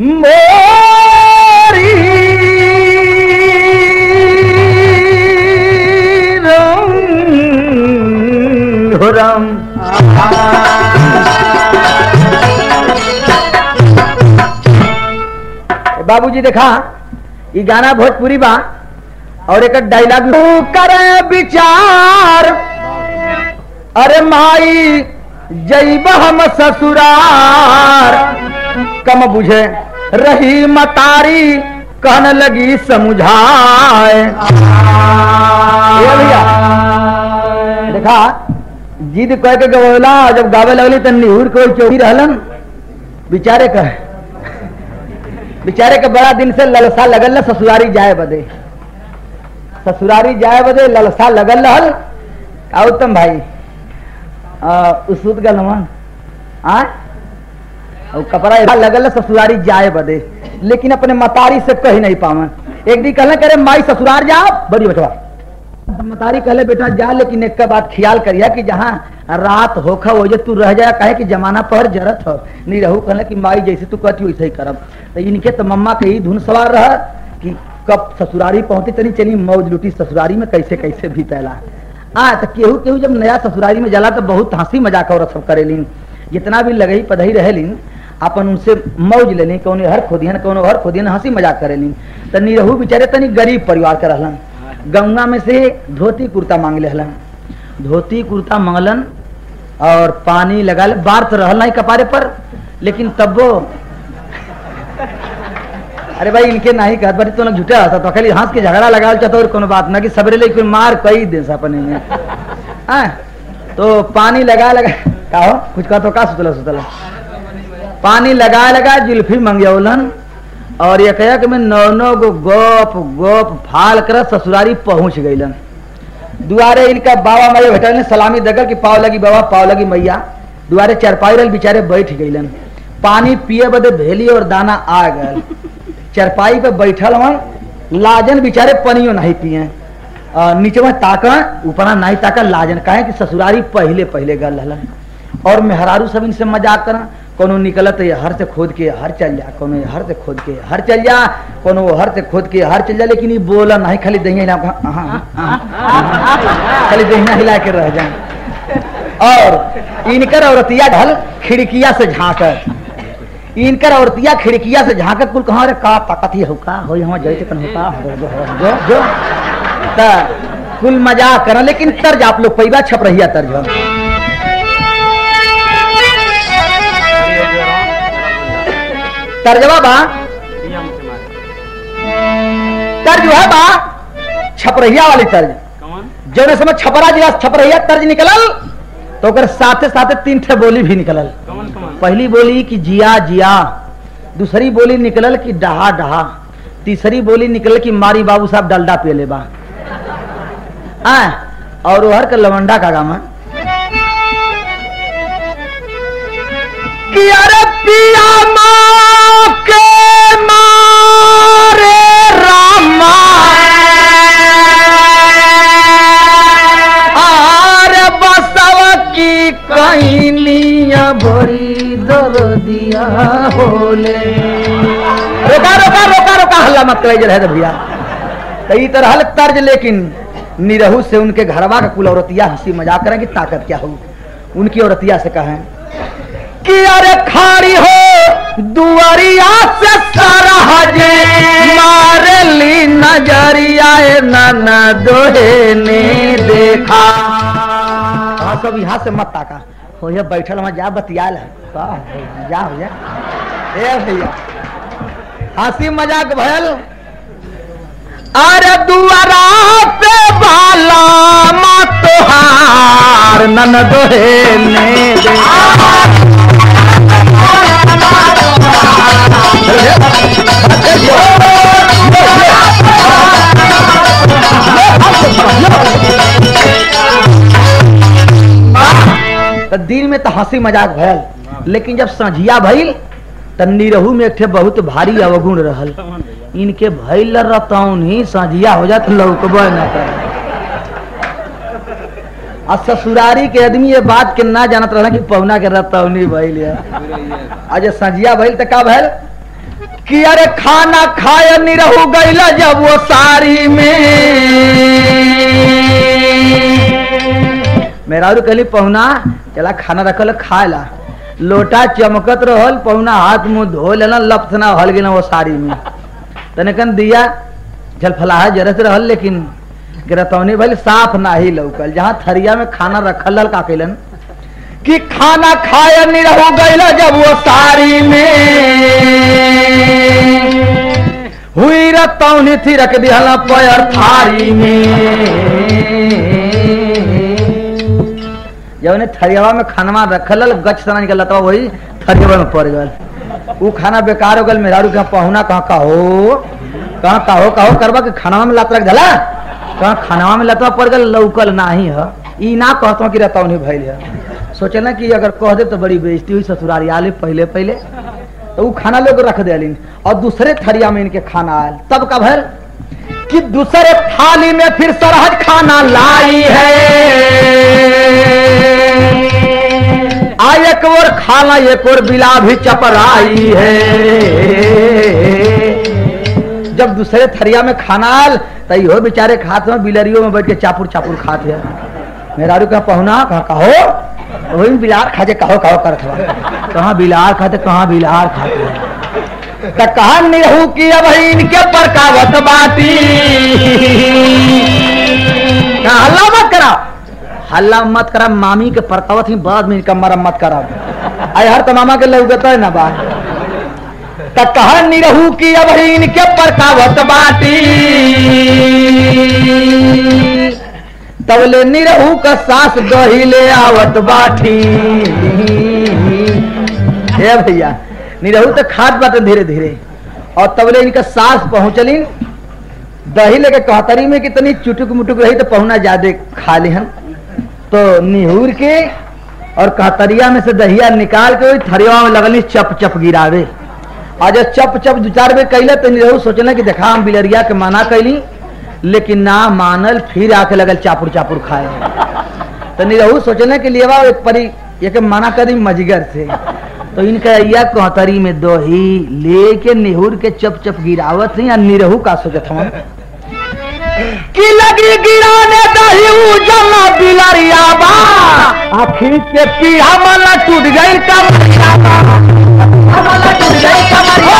मोरी राम बाबूजी देखा ये गाना भोजपुरी बा और एक डायलॉग करे विचार अरे माई जैब हम ससुरार कम बुझे रही मतारी कहने लगी समझाए भैया देखा जिद कह के गवला जब गावे लगली तो निहुर कोई चौकी रहलन बेचारे के बड़ा दिन से ललसा लगल ससुरारी जाए बदे ललसा लगल रहल उत्तम भाई उसुत गल मन कपड़ा लगल ससुरारी जाए बदे लेकिन अपने मतारी से कही नहीं पावन एक दिन कहले करे माई ससुरार जा बड़ी बटवा मतारी कहले बेटा जा लेकिन एक का बात ख्याल करिया कि जहाँ रात होखा वो तू रह जाए कहे कि जमाना पर जरत हो नहीं रहू कहले कि माई जैसे तू कहती वैसे ही करब तो इनके तो मम्मा के ही धुन सवार रहा कि कब ससुरारी पहुंची तनी चली मौज लुटी ससुरारी में कैसे कैसे भी पहला तो केहू जब नया ससुरारी में जाला तो बहुत हंसी मजाक और सब करेलिन जितना भी लगही पधई रहेलिन अपन उनसे मौज लेलिन कौन हर खोदियन हंसी मजाक करेलिन तो निरहू बेचारे तनी गरीब परिवार के रहलन गंगा में से धोती कुर्ता मांग लेहलन धोती कुर्ता मांगलन और पानी लगा ले बार तो रहल नहीं कपारे पर लेकिन तब वो अरे भाई इनके नहीं कहत बारी तो झूठा था तो खाली हंस के झगड़ा लगा चाहता और कोनो बात ना कि सबरे ले कोई मार कई दे अपने में तो पानी लगा का हो कुछ का तो का सुतला पानी लगा जुल्फी मंगेौलन और ये कहा कि मैं नौ गो गोप फाल कर ससुरारी पहुंच गईलन दुआरे इनका बाबा मैया भेटल ने सलामी दगल कि पाव लगी बाबा पाव लगी मैया दुआरे चरपाई रल बेचारे बैठ गईलन पानी पिए बदे भेली और दाना आ गए चरपाई पे बैठल हन लाजन बेचारे पनियो नहीं पिए नीचे में ताका ऊपरा नहीं ताका लाजन कहे कि ससुरारी पहले गल हलन और मेहरारू सब इनसे मजाक करा कोनो निकलत हर से खोद के हर चल जा कोनो हर से खोद के हर चल जा कोनो हर से खोद के हर चल जा लेकिन ये बोला नहीं खाली दहिया हिला खाली दहिया हिला के रह जाए और इनकर औरतिया ढल खिड़किया से झांकर इनकर औरतिया खिड़किया से झांकर कुल कहाँ रे का ताकत ही होका हो यहाँ जैसे कन होका जो कुल मजाक करा लेकिन तर्ज आप लोग पैबा छप रही है तर्ज तर्जवा बा तर्ज है बा छपरहिया वाली तर्ज जो समय छपरा जिला छपरहिया तर्ज निकलल तो ओकर साथे साथे तीन ठे बोली भी निकलल पहली बोली कि जिया जिया दूसरी बोली निकलल कि डहा डहा तीसरी बोली निकलल कि मारी बाबू साहब डलडा पे ले बा और हर का लवंडा का गामा कि अरे पिया के मारे रामा अरे बसव की कहनिया बड़ी दर्दिया होले रोका हल्ला मत करे रहे भैया कई तरह तर्ज लेकिन निरहू से उनके घरवा का कुल औरतिया हंसी मजाक करें कि ताकत क्या हो उनकी औरतिया से कहें कि अरे खाड़ी हो दुआरिया से सारा हजे मारली नजरिया नाना दोहे ने देखा सब यहाँ से मत ताका हो ये बैठल वहां जा बतियाल है जा भैया ए भैया हंसी मजाक भयल अरे दुआरा पे बाला मतोहार नन दोहे ने देखा तो दिन में तो हंसी मजाक भयल लेकिन जब संझिया भइल तो निरहू में एक बहुत भारी अवगुण रहल इनके भइल रतौन ही संझिया हो जात लौकबे न कर आ ससुरारी के आदमी ये बात के ना जानत रहला कि पहुना के रतौनी भइल आज संझिया भइल तो का भइल कि अरे खाना खाए निरहू गईला जब वो सारी में। मेरा कहली पहुना चला खाना रखल खाएला, लोटा चमकत रहल, पहुना हाथ मुंह धो लेना, लपथ ना हल गई वो साड़ी में। तनिकन दिया जल फलाहा जरत रहल, लेकिन गिरतौनी भले साफ ना ही लौकल। जहाँ थरिया में खाना रखल का कैलन कि खाना खाए निरहू गईला जब वो साड़ी में। हुई रतौनी थी रख दिहला पैर थारी में। जब ने थरियावा में खाना रखल गच सना निकल था, वही थरियावा में पड़ गल। वो खाना बेकार हो गल। मेहरारू कहाँ पहुना कहाँ कहो करवा कि खाना में लात रख धला, कहाँ खाना में लतवा पड़ गल, लौकल नाही है। ई ना कहता कि रतौनी भइल है। सोचे ना कि अगर कह दे तो बड़ी बेइज्जती हुई ससुरारी आले पहले पहले, तो वो खाना लोग रख दिलिन और दूसरे थरिया में इनके खाना आयल। तब का भर कि दूसरे थाली में फिर सरहद खाना लाई है। आ एक और खाना एक और बिला भी चपराई है। जब दूसरे थरिया में खाना आयल तो यो बेचारे खाते हैं, बिलरियों में बैठ के चापुर चापुर खाते हैं। मेहरारू का पहुना कहाँ कहो, वही बिलार खाते कहो करत हुआ, कहाँ बिलार खाते कहाँ बिलार खाते। तो कहा निरहू की अब इनके पर कावत बाटी। हल्ला मत करा, हल्ला मत करा, मामी के परकावत ही बाद में इनका मरम्मत करा। आई हर तो मामा के लगता है ना बात। तो कहा निरहू की अब इनके पर कावत बाटी। तबले निरहू का सास दही ले आवत बाटी। हे भैया निरहू तो खाद बाटे धीरे धीरे, और तबले इनका सास पहुंचली दही लेके कहतरी में कितनी चुटुक मुटुक रही तो पहुना ज्यादा खा लिहन। तो निहूर के और कहतरिया में से दहिया निकाल के वही थरिया में लगली चप चप गिरावे। आज चप चप दो चार बेर कैले तो निरहू सोचना कि देखा हम बिलरिया के मना कैली, लेकिन ना मानल, फिर आके लगल चापुर चापुर खाए। तो निरहू सोचने के लिए एक परी एक मना करी मजगर से। तो इनका यह कहतरी में दही लेके निहुर के चप चप गिरावत है। या निरहू का सोचत हम कि लगी गिराने दही जमा बिलरिया बा, आखिर के पीढ़ा मला टूट गई कमरिया बा, मला टूट गई कमरिया।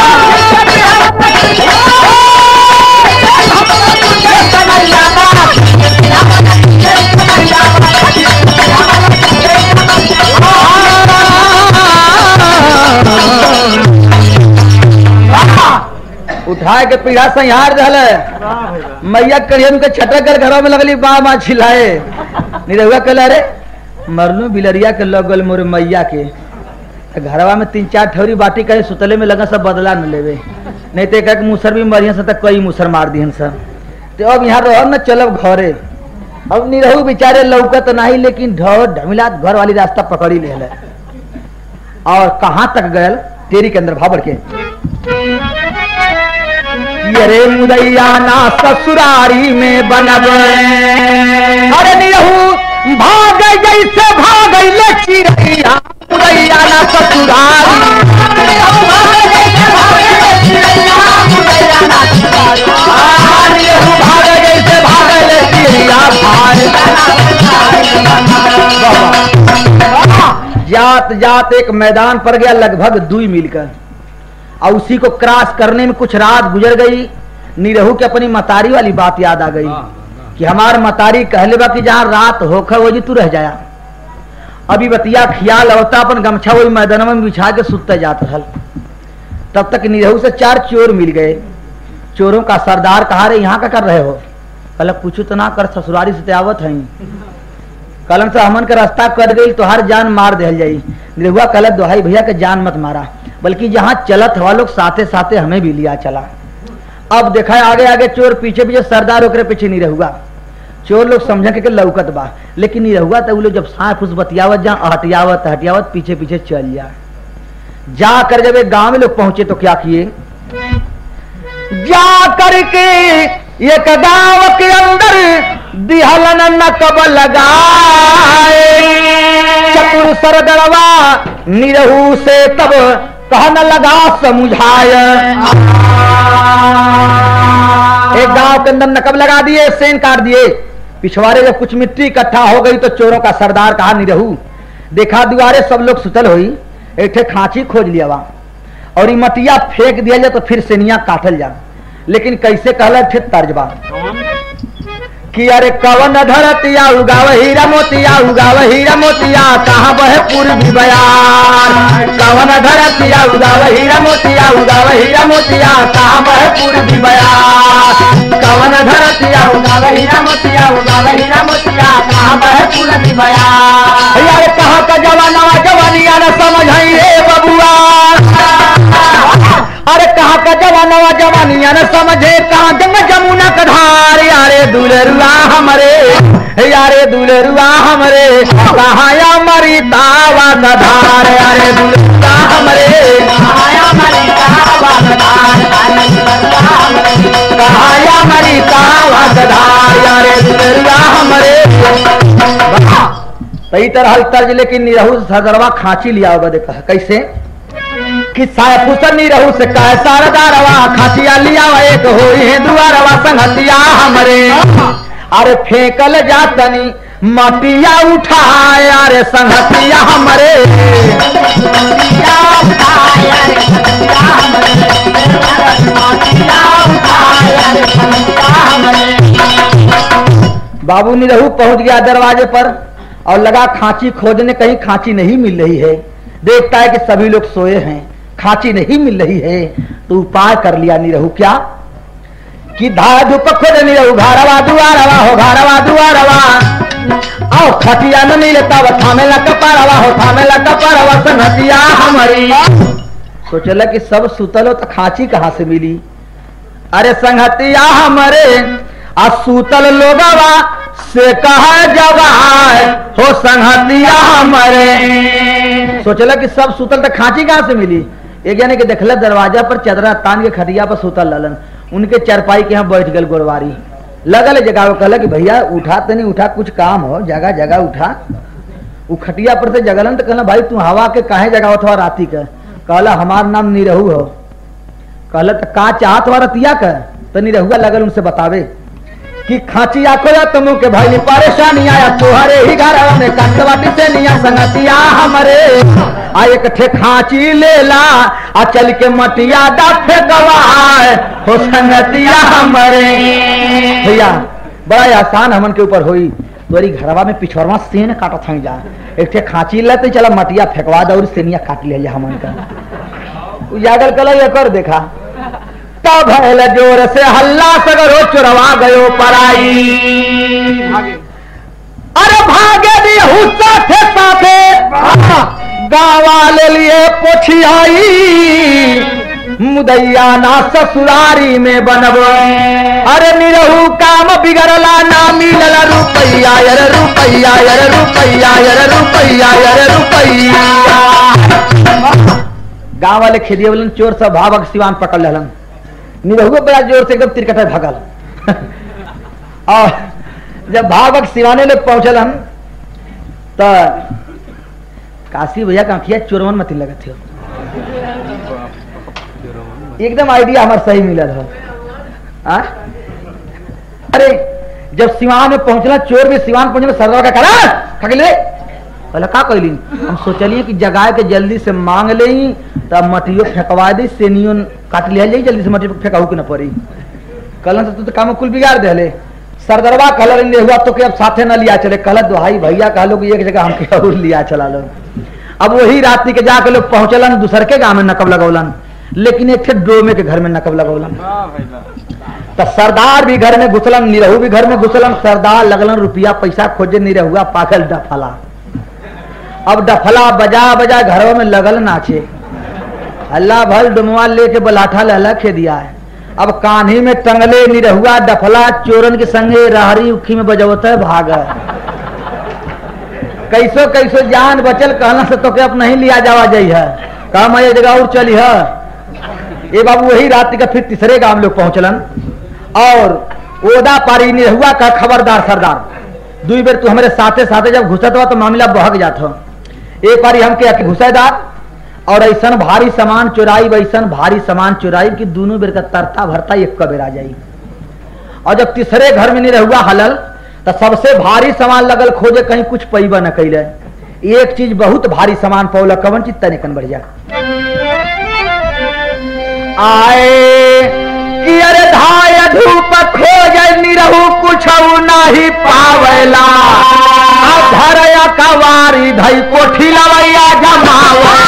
उठाए के पीढ़ा संहार दल मैया कड़ियन के छटक कर घरों में लगली बा माँ छिलाए। निरहुआ कहला अरे मरलू बिलरिया के लगल मोर मैया के घरवा में 3-4 ठौरी बाटी कहे सुतले में लगा सब बदला न लेवे, नहीं तो एक मुसर भी मरिया से तक कई मुसर मार दिहन सब। तो अब यहाँ रह न चलब घरे। अब निरहू बेचारे लौकत नहीं, लेकिन ढोर ढमिला घर वाली रास्ता पकड़ी ले और कहाँ तक गयल तेरी के अंदर भाबर के ये मुदैया ना ससुरारी में बनब। अरे निरहू भाग जैसे भाग ले चिड़ैया, मुदैया ना ससुरारी। भाग जैसे भाग ले चिड़ैया जात जात एक मैदान पर गया लगभग 2 मील का, और उसी को क्रॉस करने में कुछ रात गुजर गई। निरहू के अपनी मतारी वाली बात याद आ गई कि हमार मतारी कहले बा कि जहाँ रात होकर वो जी तू रह जाया। अभी बतिया खियाल होता अपन गमछा वही मैदान में बिछा के सुतते जात रहल। तब तक निरहू से 4 चोर मिल गए। चोरों का सरदार कहा रे यहाँ का कर रहे हो? कल कुछ तो ना कर, ससुरारी से आवत है। कलम से हमन का रास्ता कर गई तो हर जान मार दे जाई। निरहुआ कहला दोहाई भैया के जान मत मारा, बल्कि जहाँ चलत हवा लोग साथे साथे हमें भी लिया चला। अब देखा आगे आगे चोर पीछे पीछे सरदार होकर पीछे नहीं रहुआ। चोर लोग समझ के लौकत बा, लेकिन नहीं रहुआ तो वो लोग जब सांप फुस बतियावत जहाँ हटियावत हटियावत पीछे पीछे चल जाकर जब एक गांव में लोग पहुंचे तो क्या किए, जा करके एक गांव के अंदर दिहलन नकब लगाए। चतुर सरदरवा निरहू से तब कहने लगा समझाय। एक गांव के अंदर नकब लगा दिए, सेन काट दिए। पिछवाड़े जब कुछ मिट्टी इकट्ठा हो गई तो चोरों का सरदार कहा निरहू देखा दुआरे सब लोग सुतल हुई, एक ठे खांची खोज लिया वहां और ई मटिया फेंक दिया जाए तो फिर सेनिया काटल जा। लेकिन कैसे कहला थे तर्जबा कि अरे कवन धरतिया उगाव हीरा मोतिया, उगाव हीरा मोतिया कहाँ बहे पूर्वी बयार। कवन धरतिया उगाव हीरा मोतिया, उगाव हीरा मोतिया कहाँ बहे पूर्वी बयार। कवन धरतिया उगाव हीरा मोतिया, उगाव हीरा मोतिया कहाँ बहे पूर्वी बयार। यार कहाँ का जवाना जवानिया न समझ रे बबुआ, अरे कहाँ का जवाना जवानिया न समझे कहाँ जंग जमुना का धार। यारे दुलरुआ हमरे, यारे दुलरुआ हमरे कहाँ या मरी तावा का धार। यारे दुलरुआ हमरे कहाँ या मरी तावा का धार, कहाँ या मरी तावा का धार। यारे दुलरुआ हमरे सही तरह तर्ज लेकिन निरहू सरदरवा खांची लिया होगा। देखा कैसे कि सायपुसन निरहू से कह सारदारवा खांचिया लिया एक होई है दुआरवा संगतिया हमरे। अरे फेंकल जातनी मटिया उठाए अरे संगतिया हमरे। बाबू निरहू पहुंच गया दरवाजे पर और लगा खांची खोजने, कहीं खांची नहीं मिल रही है। देखता है कि सभी लोग सोए हैं, खांची नहीं मिल रही है तो उपाय कर लिया निरहू क्या कि धार धूप खोज निरहू घारवा दुआरवा हो, घारवा दुआरवा आओ खटिया न मिलता वो थामे ला कपारवा हो, थामे ला कपारवा संगतिया हमारी। सोचला कि सब सुतल हो तो खांची कहाँ से मिली। अरे संगतिया हमारे आ सुतल लोगवा से कहा जवाय हो संगतिया हमारे। सोचला कि सब सुतल तो खांची कहाँ से मिली। एक जाने के देखला दरवाजा पर चदरा तान के खटिया पर सुतल ललन, उनके चरपाई के यहाँ बैठ गल गोरवारी लगल जगह। कहला कि भैया उठा तो नहीं उठा, कुछ काम हो जगह जगह उठा। वो खटिया पर से जगलन तो कहला भाई तू हवा के काहे जगह उठवा राती का। कहला हमार नाम निरहू हो। कहला तो का चाहत हुआ रतिया का तो निरहुआ लगल उनसे बतावे कि खांची आखो या तुम के भाई ने परेशानी आया तोहरे ही घर में कंटवाटी से निया संगतिया हमरे। आ एक ठे खांची ले ला आ चल के मटिया दा फेंकवाए हो संगतिया हमरे। भैया बड़ा आसान हमन के ऊपर होई, तोरी घरवा में पिछड़वा सेन काटत हई जा, एक ठे खांची लेते चला मटिया फेंकवा दे और सेनिया काट ले जा हमन का। उजागर कल ये कर देखा तब भैल जोर से हल्ला सगरो चुरवा गयो पराई। अरे भागे दी हुस्सा थे साथे गावा ले लिए पोछियाई। मुदैया ना ससुरारी में बनब अरे निरहू काम बिगड़ला ना मिलला रुपैया यार रुपैया यार रुपैया यार रुपैया यार रुपैया। गाँव वाले खेदिए बोलन चोर सब भावक सिवान पकड़ लेलन। निरहू बड़ा जोर से एकदम तिरकटा भागल और जब भावक सिवाने लोग पहुंचल हम तो काशी भैया का आंखिया चोरवन मत लगत थे। एकदम आइडिया हमारा सही मिलल है। अरे जब सिवान में पहुंचला चोर भी सिवान पहुंचल सरदार का करा खगले पहले का कहली हम सोचलिए कि जगाए के जल्दी से मांग ले तब मटियो फेंकवा दी सेनियो काट लिया जाई जल्दी से मटियो फेंकाऊ के न पड़ी। कल से तो काम कुल बिगाड़ दे। सरदरवा कलर ले हुआ तो कि अब साथे न लिया चले। कल भाई भैया कहलो कि एक जगह हमके और लिया चला लो। अब वही रात्रि के जाके लोग पहुंचलन दूसर के गांव में नकब लगौलन, लेकिन एक थे डोमे के घर में नकब लगौलन। तो सरदार भी घर में घुसलन, निरहू भी घर में घुसलन। सरदार लगलन रुपया पैसा खोजे, निरहुआ पागल डफला। अब डफला बजा बजा घरों में लगल नाचे, अल्लाह भल डुमवा लेके बलाठा लहला खे दिया है। अब कान्ही में टंगले निरहुआ डफला चोरन के संगे रहरी उखी में बजवता है भाग। कैसो कैसो जान बचल कहना से तो के अब नहीं लिया जावा जाई है कहा मैं जगह और चली है। ये बाबू वही रात का फिर तीसरे गांव लोग पहुंचलन और ओदा पारी निरहुआ का खबरदार सरदार दुई बेर तू हमारे साथे साथे जब घुसत हुआ तो मामला बहक जाता। एक बारी हम के घुसेदार और ऐसा भारी सामान चुराई वैसा भारी सामान चुराई कि दोनों बेर का तरता भरता एक बेर आ जाई। और जब तीसरे घर में नहीं रहुआ हलल तो सबसे भारी सामान लगल खोजे, कहीं कुछ पैबा न कैले। एक चीज बहुत भारी सामान पौला, कवन चीज तनिकन बढ़िया आए कि अरे धाय धूप खोज निरहु कुछ नहीं पावेला, धरया कवारी धई कोठी लवैया जमावला।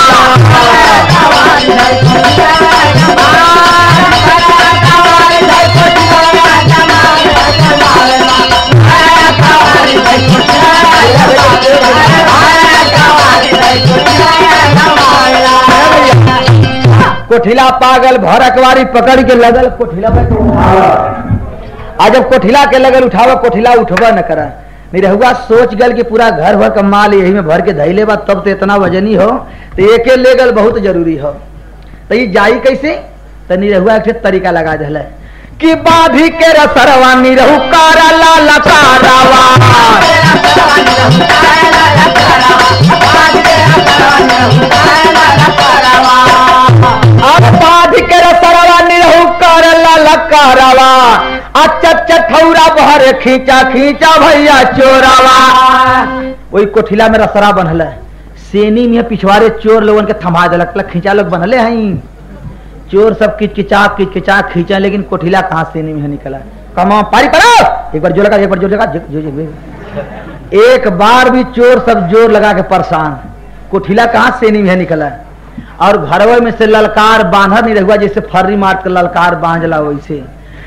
कोठिला पागल भरकवारी पकड़ के लगल कोठिला पे आज जब कोठिला के लगल उठावा, कोठिला उठवा न करा। निरहुआ सोच गल कि पूरा घर भर का माल यही में भर के धैले बा, तब तो इतना वजनी हो तो एके ले गल बहुत जरूरी हो। तो ये जाई कैसे? तो निरहुआ एक तरीका लगा दिला कि बाधी के रसरवा निरहु कारा लाला कारावा, अब बाधी के रसरवा निरहु कारा लाला कारावा, अच्छा ठौरा बहरे खींचा खींचा भैया चोरावा। वही कोठिला में रसरा बनल है, सेनी में पिछवाड़े चोर लोगन के थमा दिलक, खींचा लोग बनले हैं। चोर सब किचकिचा खींचा, लेकिन कोठिला कहाँ सेनी में निकला। कमा पारी करो, एक बार जोर लगा, एक बार जोर लगा, एक बार भी चोर सब जोर लगा के परेशान। कोठिला कहाँ सेनी में निकला। और घरवे में से ललकार बांधर नहीं रहुआ, जैसे फर्री मार के ललकार बांधला वैसे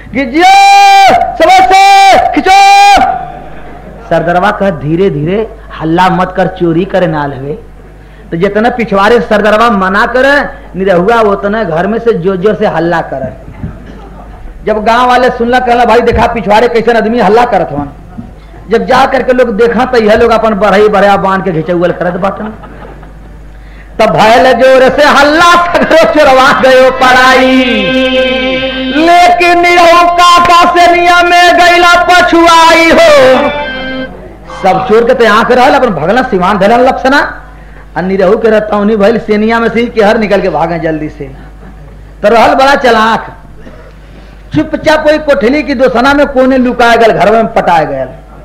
खिंचो। सरदरवा कह धीरे धीरे हल्ला मत कर, चोरी करे ना लगे। तो जितना पिछवाड़े सरदरवा मना करे निरहुआ उतना घर में से जोर जोर से हल्ला करे। जब गांव वाले सुनला कहला भाई देखा पिछवाड़े कैसे आदमी हल्ला करत हन। जब जा करके लोग देखा तो यह लोग अपन बढ़ई बढ़िया बांध के घिचौल करत बाटन। तब भयल जोर से हल्ला चोरवा गयो पढ़ाई, लेकिन निरहु काका से नियम में गईला पछुआई हो। सब चोर के तो आंख रहल, अपन भगला सिवान धरल लपसना। निरहु के रतौनी भइल सेनिया में से केहर निकल के भागे जल्दी से। तो रहल बड़ा चलाक, चुपचाप कोई कोठली की दोसना में कोने लुकाए गल, घर में पटाए गए।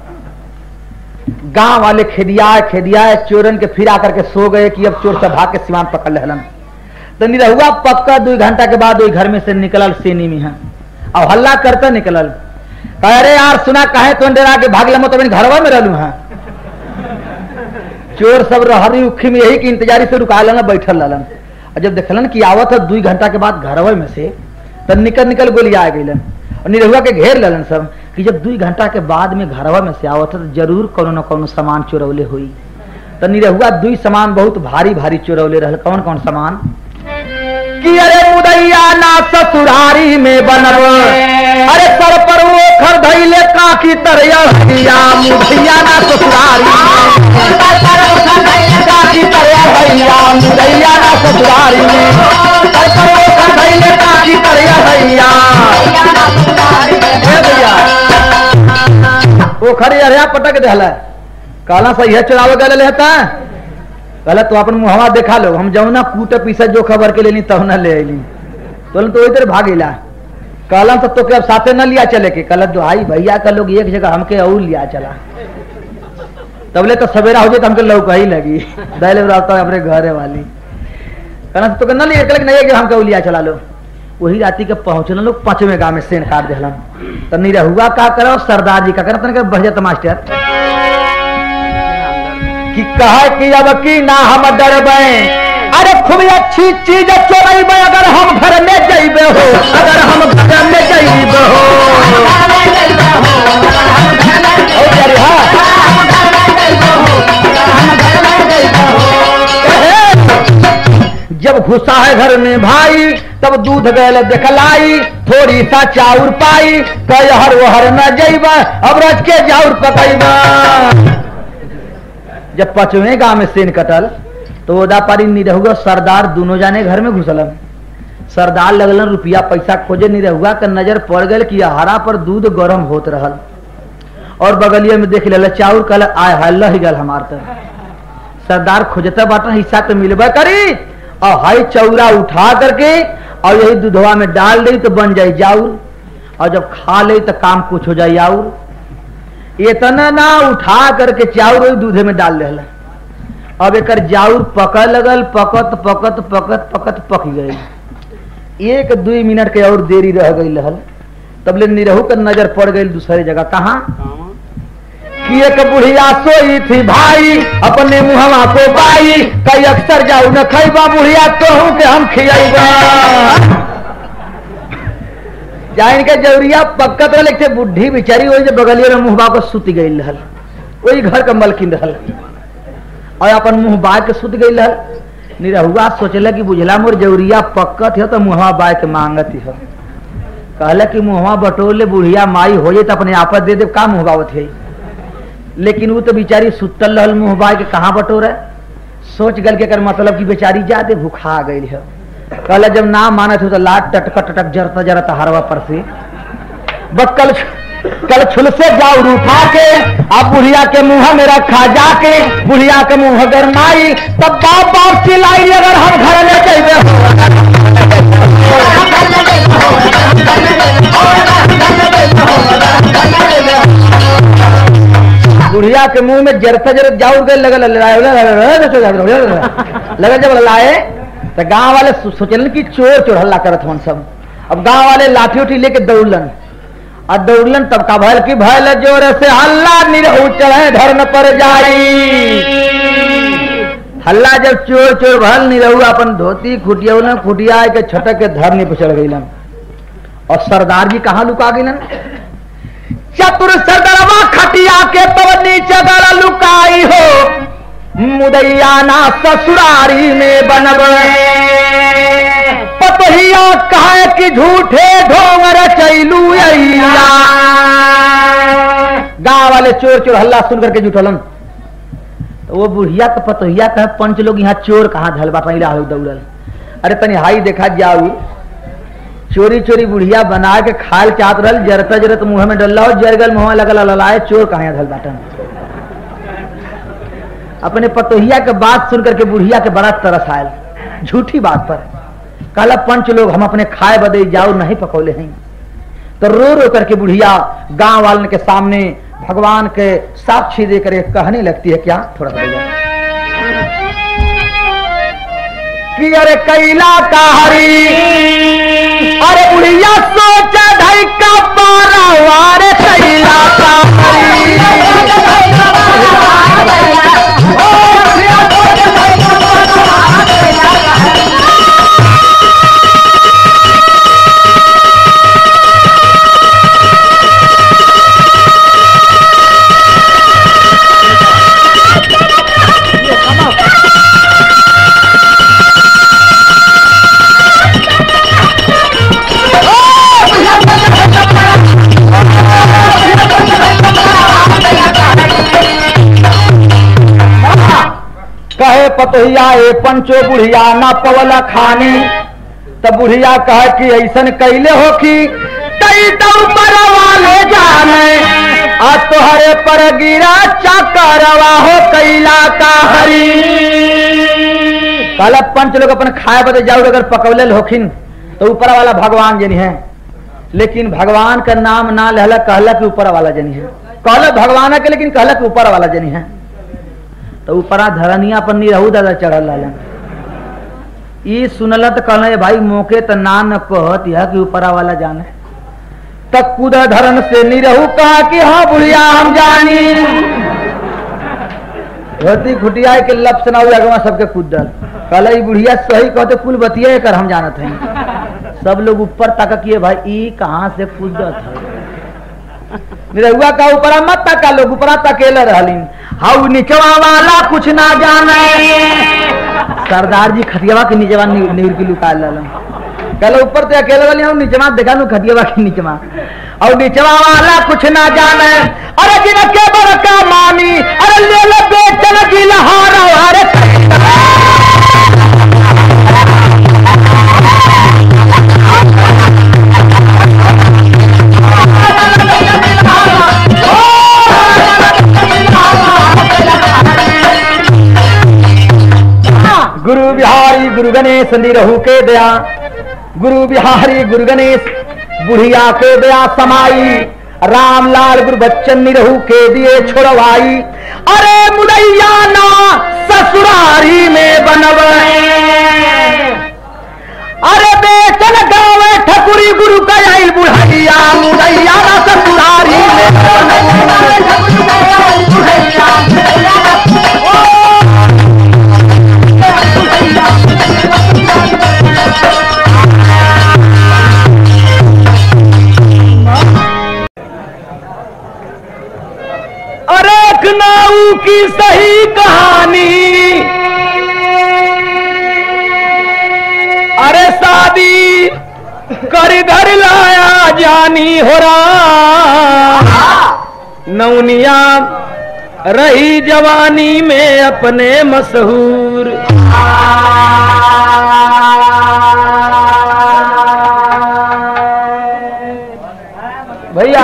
गांव वाले खेदियाए चोरन के फिर आकर के सो गए कि अब चोर सब भाग के सिवान पकड़ लेहलन। तो निरहुआ पक्का 2 घंटा के बाद वही घर में से निकलल सेनी में है और हल्ला करता निकलल। अरे यार सुना कहे तो डरा के भाग लमो, तो घरवा में रहलू है। चोर सब रहरी उखी में यही की इंतजारी से रुका लेना बैठल रहलन। और जब देखलन कि आवत है 2 घंटा के बाद घरवा में से, तब निकल गोलिया आ गईलन और निरहुआ के घेर लेलन सब कि जब 2 घंटा के बाद में घरवा में से आवत है तो जरूर कोनो न कोनो सामान चोरौले हुई। तो निरहुआ 2 सामान बहुत भारी भारी चोरौले रहल। कौन कौन सामान? कि अरे मुदैया ना ससुरारी में बनब, अरे सर पर वो खर धैले काकी तरया भैया, मुदैया ना ससुरारी में काकी तरया भैया, मुदैया ना ससुरारी में सर पर वो खर धैले काकी तरया भैया। वो खरी अरे पटक देला, कहला सही है चुरावे गले लेता कहला तो अपन मुहवा देखा लो, हम जाऊ ना कूट पीसा जो खबर के लेनी तब न ले अली। तो इधर भागेला, कहला तो के अब साथे न लिया चले के। कहला तो आई भैया का लोग एक जगह हमके और लिया चला, तबले तो सवेरा हो जाए तो हमके लौक ही लगी दहले रहता अपने घरे वाली। कहला तो न लिया चले नहीं हमके और लिया चला लो। वही राती के पहुंचल लोग 5वें गांव में सेन काट दिलन। तो निरहुआ का करो, सरदार जी का करो, तनिक बहजत मास्टर कि कहे कि अब की ना हम डरबे, अरे खूब अच्छी चीज चोरैबे अगर हम घर में जइबे हो, अगर हम घर में जइबे हो। जब घुसा है घर में भाई तब दूध गैल देखलाई, थोड़ी सा चाउर पाई, कह हर वहर में जइबे अब रज के चाउर पकैबा। जब 5वें गांव में सेन कटल तो ओदा पारी निरहुआ सरदार दोनों जाने घर में घुसलन। सरदार लगलन रुपया पैसा खोजे, निरहुआ का नजर पड़ गल कि हरा पर दूध गरम होत रहल और बगलिया में देख ले चाउर कल आय हल्ला ही गल हमार। तो सरदार खोजता बाटा हिस्सा तो मिलबे करी, और हाई चौरा उठा करके और यही दूधवा में डाल दे तो बन जाए जाऊर, और जब खा ले तो काम कुछ हो जाए आउर। इतना ना उठा करके चाउर वही दूधे में डाल दे। अब एक जाऊर पक लगल, पकत पकत पकत पकत पक गए। 1-2 मिनट के और देरी रह गई रहल, तब ले निरहू का नजर पड़ गई दूसरे जगह। कहाँ कि एक बुढ़िया सोई थी भाई, अपने मुहवा को पाई, कई अक्सर जाऊ न खैबा बुढ़िया तो हूं के हम खियाईबा। जाइन के जौरिया पक्कत रहे, लेकिन बुढ़ी बेचारी वही बगलिया में मुहबा को सुत गई रहल, वही घर का मलकिन रहल, और अपन मुंह बाय के सुत गई रहल। निरहुआ सोचल कि बुझला मोर जौरिया पक्कत है तो मुहवा बाय के मांगत है। कहला कि मुहवा बटोर ले बुढ़िया माई हो जाए तो अपने आपत दे दे, का मुहबावत है। लेकिन वो तो बेचारी सुतल रहल मुंह बाय के, कहाँ बटोर है। सोच गल के कर मतलब कि बेचारी ज्यादा भूखा गई है। कहला जब ना मानत हो तो लाट टटक टटक जरता जरता हरवा पर से बक्कल कल छुल से जाऊर उठा के आप बुढ़िया के मुंह में रखा जाके, बुढ़िया के मुंह गरमाई, तब बाप बाप चिल्लाई अगर हम घर ले चाहिए। बुढ़िया के मुंह में जरता जरत जाऊर गए लगल जब लाए तो गांव वाले सोचलन कि चोर चोर हल्ला करत हन सब। अब गांव वाले लाठी उठी लेके दौड़लन, और दौड़लन तब का भयल की भयल जोर से हल्ला निरहू चढ़े धर्म पर जाई। हल्ला जब चोर चोर भल निरहू अपन धोती खुटिया खुटिया के छटक के धरने पर चढ़ गईलन। और सरदार जी कहाँ लुका गईलन। चतुर सरदरवा खटिया के तब नीचे गड़ा लुकाई हो, मुदैया ना ससुरारी में बनब। पतहिया कहे कि झूठे ढोंगर चैलू अइया। गांव वाले चोर चोर हल्ला सुन करके जुटलन, तो वो बुढ़िया का पतहिया कहे पंच लोग यहाँ चोर कहाँ धल बाटा दौड़ल। अरे तनी हाई देखा जाऊ, चोरी चोरी बुढ़िया बना के खाल चाहत रहल, जरता जरत मुंह में डल्ला हो, जरगल मुंह लगल ललाए, चोर कहाँ धल बाटन। अपने पतोहिया के बात सुन करके बुढ़िया के बड़ा तरस आयल, झूठी बात पर। कहला पंच लोग हम अपने खाए बदे जाओ नहीं पकौले हैं। तो रो रो करके बुढ़िया गांव वालों के सामने भगवान के साक्षी देकर कहने लगती है, क्या थोड़ा सा कि अरे कैला का हरी, अरे बुढ़िया सोचा ढाई का पारावार कैला का हरी। कहे पतोहिया ए पंचो बुढ़िया ना पवला खानी। तब बुढ़िया कहे कि ऐसन कैले हो कि तई तो ऊपर वाले जाने, आ तोहरे पर गिरा चकरवा हो कैला का हरी। कल पंच लोग अपन खाए बदे जाऊ अगर पकौले होखिन तो ऊपर वाला भगवान जनी है, लेकिन भगवान का नाम ना लहला, कहला कि ऊपर वाला जनी है। कहला भगवान के, लेकिन कहला कि ऊपर वाला जनी है। तो ऊपरा धरनिया पर निरहू दादा चढ़ल लालन। ई सुनल तो कहल भाई मौके तो ना न कहत यह कि ऊपरा वाला जाने। तक कूद धरन से निरहू कहा कि हाँ बुढ़िया हम जानी। धोती खुटिया के लब से ना सबके कूदल। कहल बुढ़िया सही कहते कुल बतिया कर हम जानत हैं। सब लोग ऊपर तक किए भाई ई कहाँ से कूदत है। निरहुआ का ऊपरा मत तका, लोग ऊपरा तकेले रहलीन। हाउ निचवा वाला कुछ ना जाने। सरदार जी खटियावा के नीचवा नीर की लुका ललन। कहलो ऊपर तो अकेले वाली हम नीचवा देखा नु खटियावा के नीचवा, और नीचवा वाला कुछ ना जाने। अरे जिन के बरका मानी, अरे ले ले बेचन की लहारा। अरे गुरु बिहारी गुरु गणेश निरहु के दया, गुरु बिहारी गुरु गणेश बुढ़िया के दया समाई, राम लाल गुरु बच्चन निरहु के दिए छोड़वाई। अरे मुदैया ना ससुरारी में बनवे, अरे बेचन गावे ठकुरी गुरु कयाई बुढ़ैया, मुदैया ना ससुरारी में अरे नाऊ की सही कहानी, अरे शादी कर घर लाया जानी हो रहा, नौनिया रही जवानी में अपने मशहूर। भैया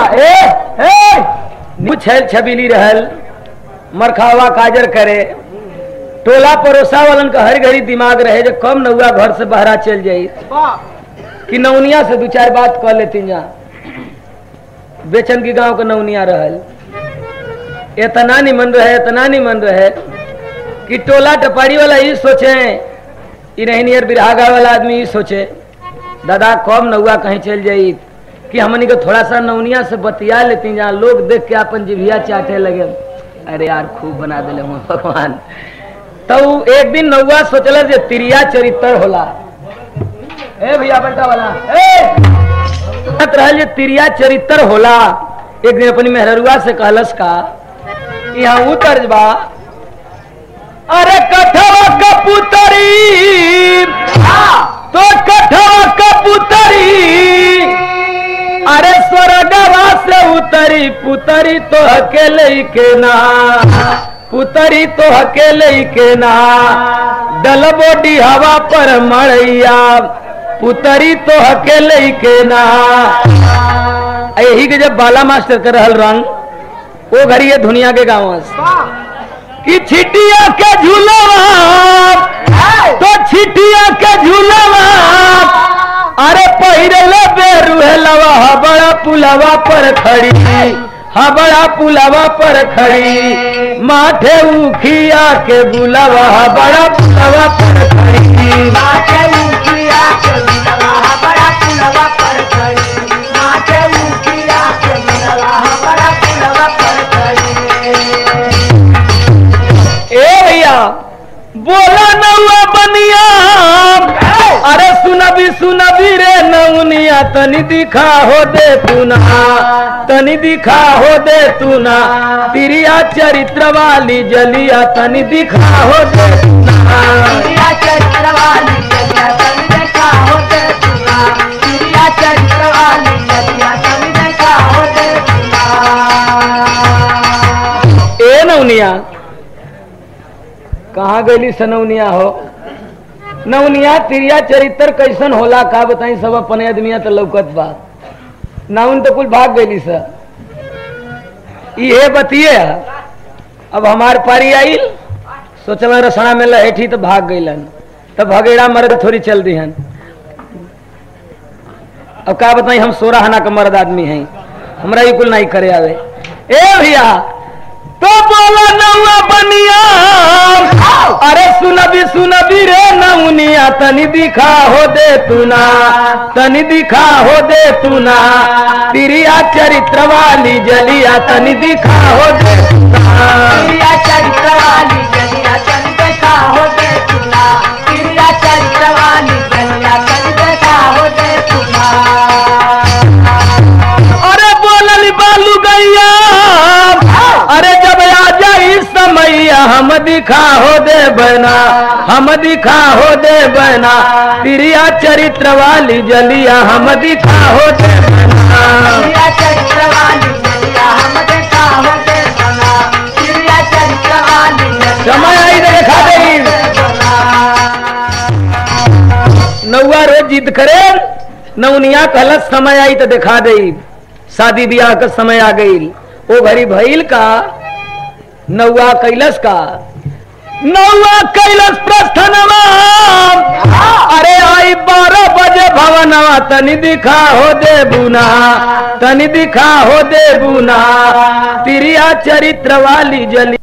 छल छबीली रहल, मरखावा काजर करे, टोला परोसा वालन का हर घड़ी दिमाग रहे जो कम नौआ घर से बहरा चल जाई कि नौनिया से दो चार बात कह लेती जा। बेचन की गांव का नौनिया रहल, इतना निमन रहे कि टोला टपारी वाला ये सोचे, इन्हें बिरहागा वाला आदमी ये सोचे दादा कम नौआ कहीं चल जाई कि हमनी को थोड़ा सा नौनिया से बतिया लेती जा, लोग देख के अपन जिभिया चाटे लगे, अरे यार खूब बना दिले भगवान। तो एक दिन नौआ सोचल जे तिरिया चरित्र होला, ए भैया बंटा वाला रहल जे तिरिया चरित्र होला। एक दिन अपनी मेहरुआ से कहलस का यहाँ उतर बा, अरे कठवा कबूतरी तो कठवा कबूतरी, अरे स्वर्गवा से उतरी पुतरी तो अकेले के ना, पुतरी तो अकेले के ना, डलबोडी हवा पर मड़ैया पुतरी तो अकेले के ना। यही के जब बाला मास्टर कर रहल रंग वो घड़ी है दुनिया के गाँव कि छिटिया के झूलवा तो छिटिया के झूलवा, अरे पहिरले बेरुहलवा हबड़ा पुलवा पर खड़ी, हबड़ा पुलवा पर खड़ी, माथे उखिया के बुलवा हबड़ा पुलवा पर खड़ी, माथे उखिया के बुलवा हबड़ा पुलवा पर खड़ी, माथे उखिया के बुलवा हबड़ा पुलवा पर खड़ी। ए भैया बोला नौआ बनिया, अरे सुनबी रे नौनिया तनी दिखा हो दे तू ना, तनी दिखा हो दे तू ना, तिरिया चरित्र वाली जलिया तनी दिखा हो दे तू ना, तिरिया चरित्र वाली जलिया तनी दिखा हो दे तू ना, तिरिया चरित्र वाली जलिया तनी दिखा हो दे तू ना। ए नौनिया कहाँ गईली सनौनिया हो, नौनिया तिरिया चरित्र कैसन होला का बताई, सब अपने आदमिया तो लौकत बा, नाउन तो कुल भाग गईली सर। ये बतिए अब हमार पारी आइल, सोचल रसना में लहेठी तो भाग गईलन, तब भगेड़ा मर्द थोड़ी चल दी हन। अब का बताई हम 16 आना का मर्द आदमी हैं, हमरा ये कुल नहीं करे आवे। ए भैया तो बोला नौआ बनिया, अरे सुनबी रे नौनिया तनी दिखा हो दे तू ना, तनी दिखा हो दे तू ना, तिरिया चरित्र वाली जलिया तनी दिखा हो दे तू ना, तिरिया चरित्र वाली जलिया तनी दिखा हो दे तू ना, तिरिया चरित्र वाली जलिया तनी दिखा हो दे तू ना। अरे बोलल बालू गैया, अरे जब आ जाई समैया हम दिखा हो दे बना, हम दिखा हो दे बना, तिरिया चरित्र वाली जलिया हम दिखा हो दे बना, तिरिया चरित्र वाली जलिया हम दिखा हो दे बना, तिरिया चरित्र वाली समय आई देखा दे। नौआ रोज जिद करे, नौनिया कहलत समय आई तो दिखा दे, शादी ब्याह का समय आ गई। ओ घड़ी भइल का नौआ कैलस का नौवा कैलाश प्रस्थानवा अरे आई 12 बजे भवनवा तनि दिखा हो दे बुना तनि दिखा हो दे बुना तिरिया चरित्र वाली जली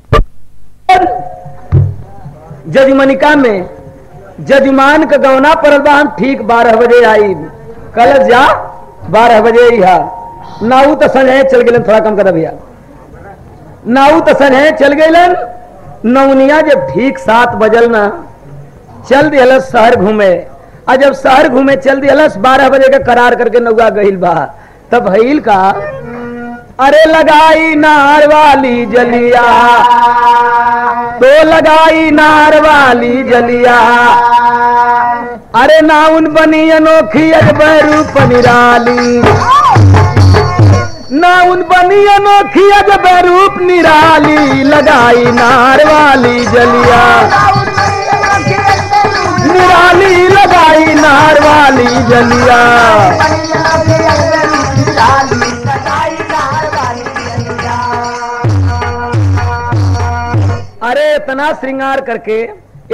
जजमनिका में जजमान का गौना पर हम ठीक 12 बजे आई कल जा 12 बजे यहाँ नाऊ तो संजय चल गए थोड़ा कम कर भैया नाऊ तो संजय चल गए नौनिया जब ठीक 7 बजल ना चल दिहलस शहर घूमे और जब शहर घूमे चल दिहलस 12 बजे का करार करके नौगा गहिल बा तब भइल का अरे लगाई नार वाली जलिया तो लगाई नार वाली जलिया अरे नाउन बनी अनोखी अजबर रूप निराली नाउन बनी अनोखी अजबर रूप निराली लगाई नार वाली जलिया निराली लगाई नार वाली जलिया अरे इतना श्रृंगार करके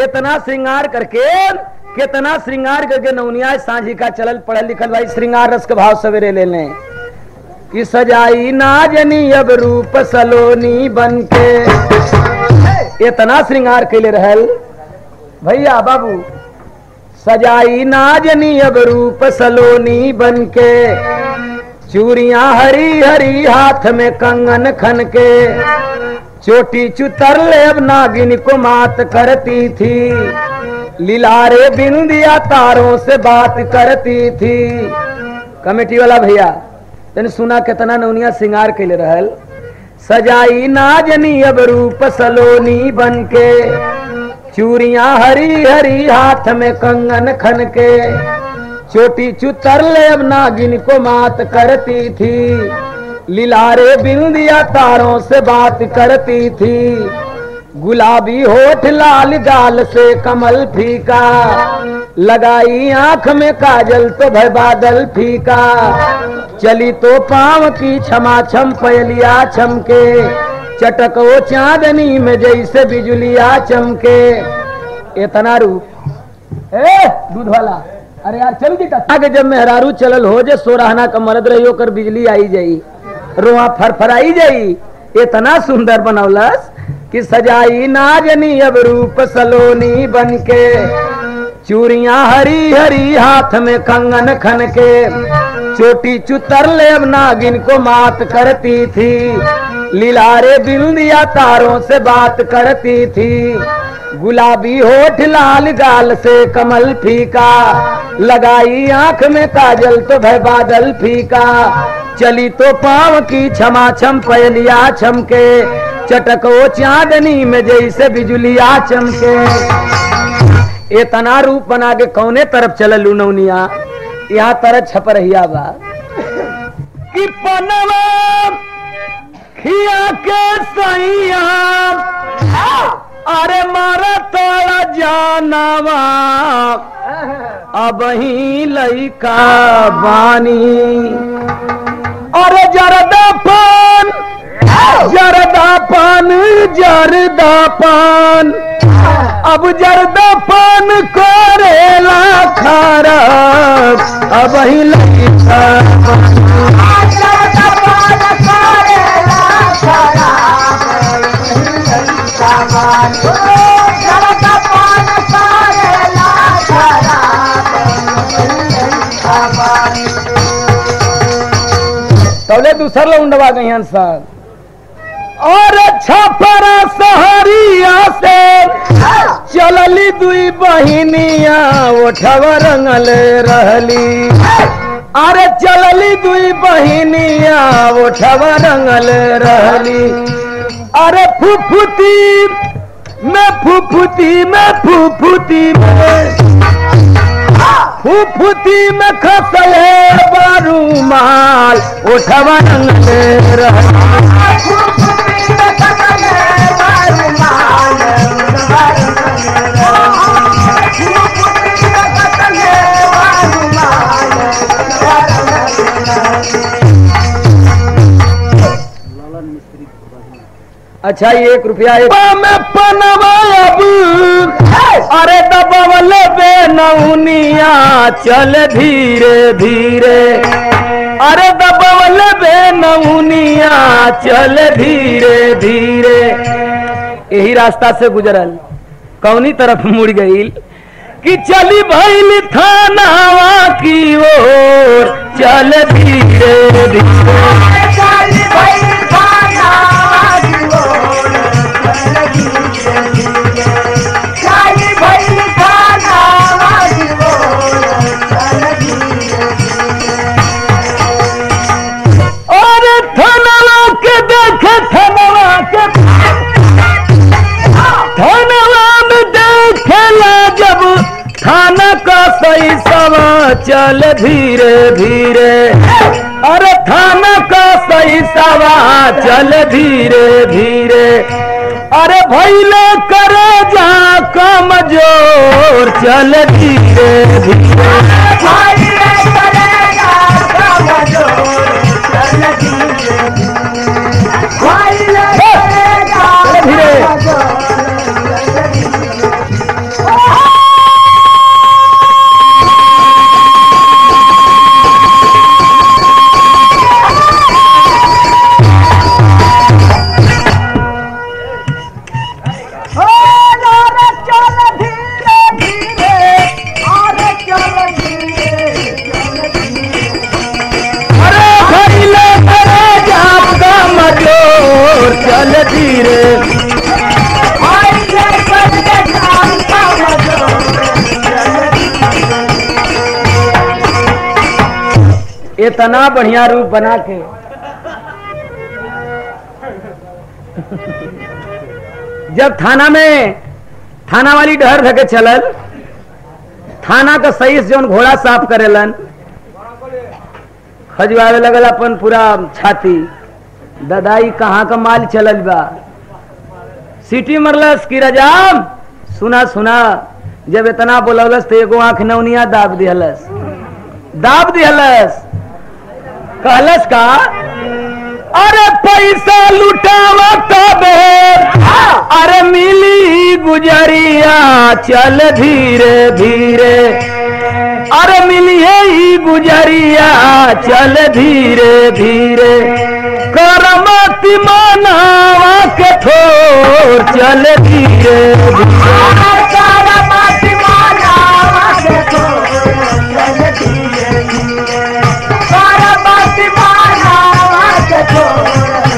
कितना श्रृंगार करके नौनिया सांझी का चलल पढ़ल लिखल भाई श्रृंगार रस के भाव सवेरे ले लें कि सजाई नाजनी अब रूप सलोनी बनके इतना श्रृंगार कैले रहल भैया बाबू सजाई नाजनी अब रूप सलोनी बनके चूड़ियां हरी हरी हाथ में कंगन खन के चोटी चुतर ले अब नागिन को मात करती थी लीलारे बिंदिया तारों से बात करती थी कमेटी वाला भैया तने सुना कितना नौनिया श्रृंगार कैले रहल सजाई नाजनी अब रूप सलोनी बनके चूड़ियां हरी हरी हाथ में कंगन खन के चोटी चुतर ले अब नागिन को मात करती थी लीलारे बिंदिया तारों से बात करती थी गुलाबी होठ लाल गाल से कमल फीका लगाई आंख में काजल तो भय बादल फीका चली तो पांव की क्षमा छम पयलिया चमके चटको चांदनी में जैसे बिजुलिया चमके इतना रूप दूध वाला अरे यार चल दी आगे जब मेहरारू चलल हो जे सोराहना का मरद रही होकर बिजली आई जाई रोआ फरफराई जाई इतना सुंदर बनौलस कि सजाई नाजनी अब रूप सलोनी बनके चूड़ियां हरी हरी हाथ में कंगन खन के चोटी चुतर ले अब नागिन को मात करती थी लीलारे बिंदिया तारों से बात करती थी गुलाबी होठ लाल गाल से कमल फीका लगाई आंख में काजल तो भय बादल फीका चली तो पांव की क्षमा छम पयलिया चमके चटको चांदनी में जैसे बिजुलिया चमके इतना रूप बना के कौने तरफ चल लुनौनिया यहाँ तरफ छप रहिया बा कि पनवा खिया के सैया अरे मारा तोड़ा जानवा अब ही लइका बानी अरे जरदा पान अब जरदा पान करेला खराब अब ही लइका तौले दूसर लोग उंडवा गई सर और छपरा सहरिया से चलली दुई बहिनिया ओठवा रंगल रहली अरे चलली दुई बहिनिया ओठवा रंगल रहली अरे फुफुती में खसले बारू माल ओठवा रंगल रहली अच्छा 1 रुपया में पनवाब अरे दबल बे नौनिया चल धीरे धीरे अरे दबल बे नौनिया चल धीरे धीरे। यही रास्ता से गुजरल कौनी तरफ मुड़ गई कि चली भइल थानावा की ओर चल धीरे धीरे। थाना का सही सवा चल धीरे धीरे अरे थाना का सही सवा चल धीरे धीरे अरे भैले करे जा कमजोर चल धीरे धीरे भैले करे जा कमजोर चल धीरे भैले करे जा धीरे। चल धीरे इतना बढ़िया रूप बना के जब थाना वाली डहर धके चलल थाना का सही से जौन घोड़ा साफ करेलन खजवावे लगल अपन पूरा छाती दादाई कहाँ का माल चलल बा सीटी मरलस की रजाम सुना सुना जब इतना बोलौलस तो एगो आंख नौनिया दाब दिहलस कहलस का अरे पैसा लुटावा तबे अरे मिली गुजरिया चल धीरे धीरे अरे मिलिए ही गुजरिया चल धीरे धीरे करमती मनावा के ठोर चल धीरे करमती मनावा के ठोर चल धीरे करमती मनावा के ठोर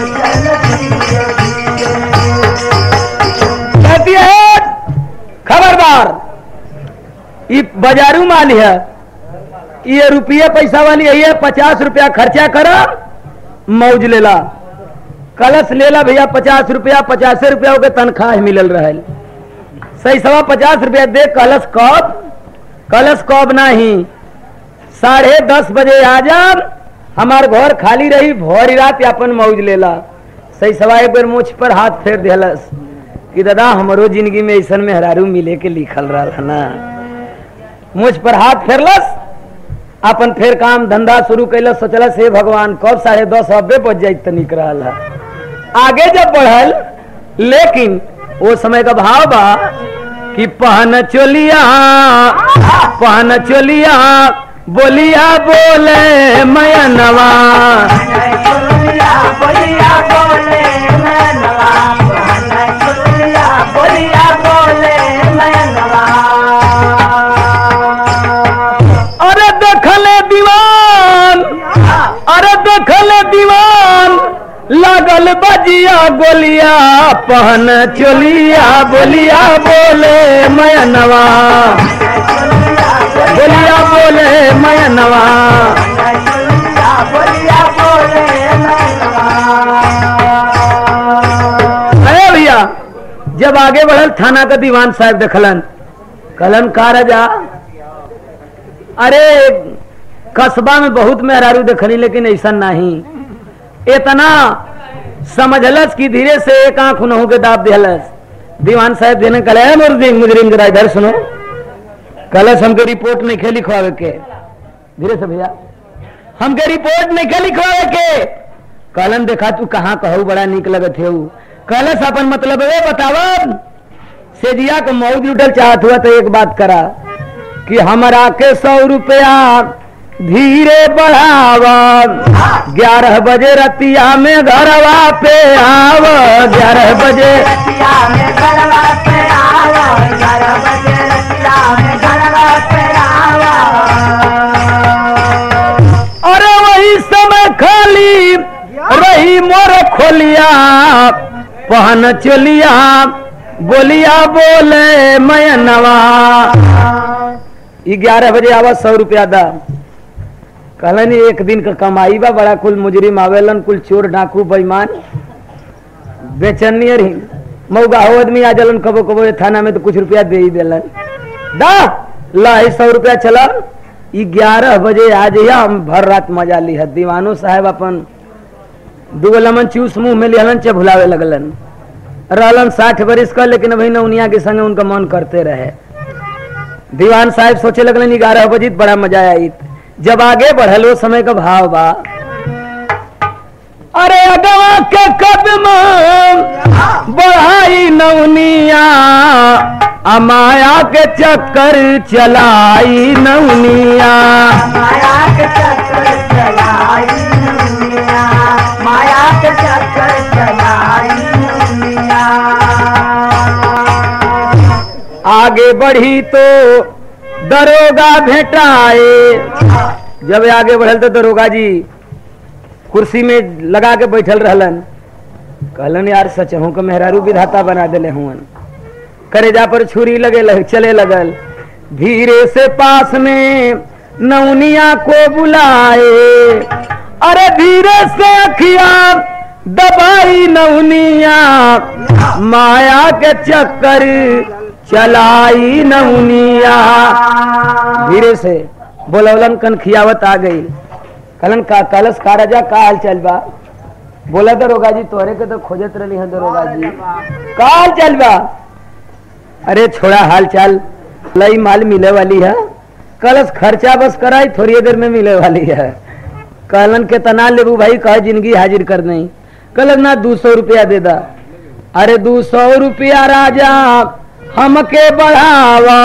चल धीरे। खबरदार ये बाजारू माल है ये रुपये पैसा वाली है 50 रुपया खर्चा करा मौज लेला कलश लेला भैया 50 रुपया 50 रुपया के तनख्वाह मिलल रहे सही सवा 50 रुपया दे कलश कब नहीं 10:30 बजे आ जा हमार घर खाली रही भोरी रात अपन मौज लेला सही सवा एक बार मुझ पर हाथ फेर दिलस कि दादा हमारो जिंदगी में ऐसा मेहरारू मिले के लिखल रहा ना मुझ पर हाथ फेरलस अपन फिर काम धंधा शुरू कैल सोचलस हे भगवान कब 10:30 अब्बे बज जाए तो निक रहा आगे जब बढ़ल लेकिन वो समय का भाव बा कि पहन चोलिया बोलिया बोले मयनवा दीवान लागल बजिया गोलिया पहन चोलिया बोलिया बोले मयनवा बोलिया बोले मयनवा। अरे भैया जब आगे बढ़ल थाना का दीवान साहब देखलन कहलन का राजा अरे कस्बा में बहुत मेहरारू देखली लेकिन ऐसा नहीं इतना समझलस कि धीरे से एक आंख उन्हों के दाब दिहलस दीवान साहब देने कल मुजरिम जरा इधर सुनो कलश हमके रिपोर्ट नहीं खे लिखवावे के धीरे से भैया हमके रिपोर्ट नहीं खे लिखवावे के कहलन देखा तू कहाँ कहू बड़ा निक लगत है कलश अपन मतलब है बतावा सेजिया को मौज लुटल चाहत हुआ तो एक बात करा कि हमरा के 100 रुपया धीरे बढ़ावा 11 बजे रतिया में घरवा पे आव 11 बजे रतिया में घरवा पे आव 11 बजे रतिया में घरवा पे आव। अरे वही समय खाली रही मोर खोलिया पहन चलिया बोलिया बोले मयनवा 11 बजे आवा 100 रुपया दा कहलन एक दिन का कमाई बा बड़ा कुल मुजरिम आवेलन कुल चोर डाकू बेईमान बेचनियर ही मऊगा हो आदमी आ जलन कबो कबो थाना में तो कुछ रुपया दे ही देलन दा ला 100 रुपया चला 11 बजे आ जाइया हम भर रात मजा ली है। दीवानो साहब अपन दूगो लमन चूस मुंह में लिहलन चे भुलावे लगलन रहलन 60 बरिस का लेकिन अभी नौनिया के संगे उनका मन करते रहे। दीवान साहब सोचे लगलन 11 बजे बड़ा मजा आई। जब आगे बढ़लो समय का भाव बा अरे अगवा के कदम बढ़ाई नौनिया अमाया के चक्कर चलाई नौनिया माया के चक्कर चलाई नौनिया माया के चक्कर चलाई नौनिया। आगे बढ़ी तो दरोगा भेटाए जब आगे बढ़ल तो दरोगा जी कुर्सी में लगा के बैठल रहलन कहलन यार सच हूं के मेहरारू विधाता बना देले हुन करेजा पर छुरी लगे चले लगल धीरे से पास में नौनिया को बुलाए अरे धीरे से अखिया दबाई नौनिया माया के चक्कर चलाई नौनिया। धीरे से बोलवलन कन खियावत आ गई कलन का कलश का राजा का हाल चल बा बोला दरोगा जी तोहरे के तो खोजत रही है दरोगा जी का हाल चल बा अरे छोड़ा हाल चाल लई माल मिले वाली है कलश खर्चा बस कराई थोड़ी देर में मिले वाली है। कहलन के तना लेबू भाई कह जिंदगी हाजिर कर नहीं कहलन ना 200 रुपया दे दा अरे 200 रुपया राजा हमके बढ़ावा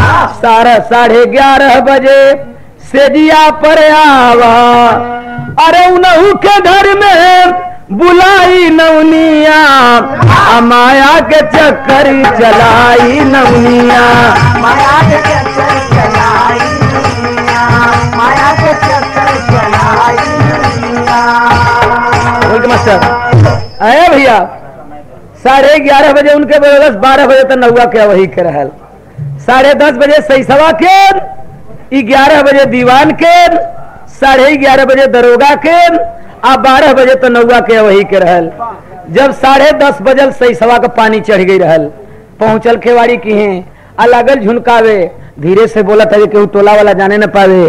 11:30 बजे सेजिया पर आवा अरे उनहु के घर में बुलाई नौनिया माया के चक्कर चलाई नौनिया माया के चक्कर चलाई नौनिया माया के चक्कर चलाई नौनिया। मास्टर अरे भैया 11:30 बजे उनके बदौलत 12 बजे तक नौआ के वही के रहल 10:30 बजे सही सवा के 11 बजे दीवान के 11:30 बजे दरोगा के आ 12 बजे तो नौआ के वही के रहल। जब 10:30 बजल सही सवा का पानी चढ़ गई रहल पहुंचल खेवाड़ी की है आ लागल झुनकावे धीरे से बोला था कि टोला वाला जाने न पावे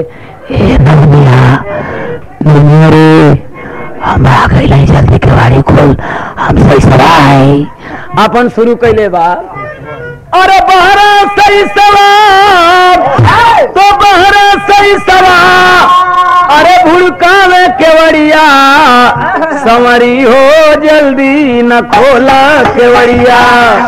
हम आ गई जल्दी केवाड़ी खोल हम सही सवा है अपन शुरू कैले बा अरे बहरा सही सवा तो बहरा सही सवा अरे भुड़कावे केवड़िया संवरी हो जल्दी न खोला केवड़िया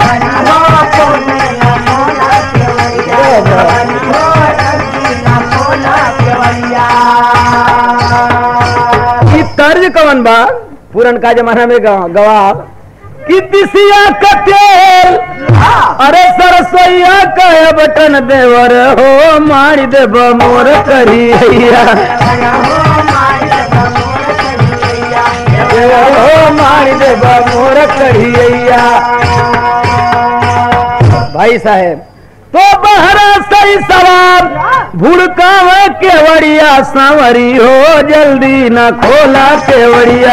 तर्ज कवन बा पुरन का जमाना में गवाह कि दिसिया का तेल अरे सरसोईया का बटन देवर हो मारी देव मोर करिया हो मारी देव मोर करिया। भाई साहेब तो बहरा सही सवार भुड़कावे केवड़िया सांवरी हो जल्दी न खोला केवड़िया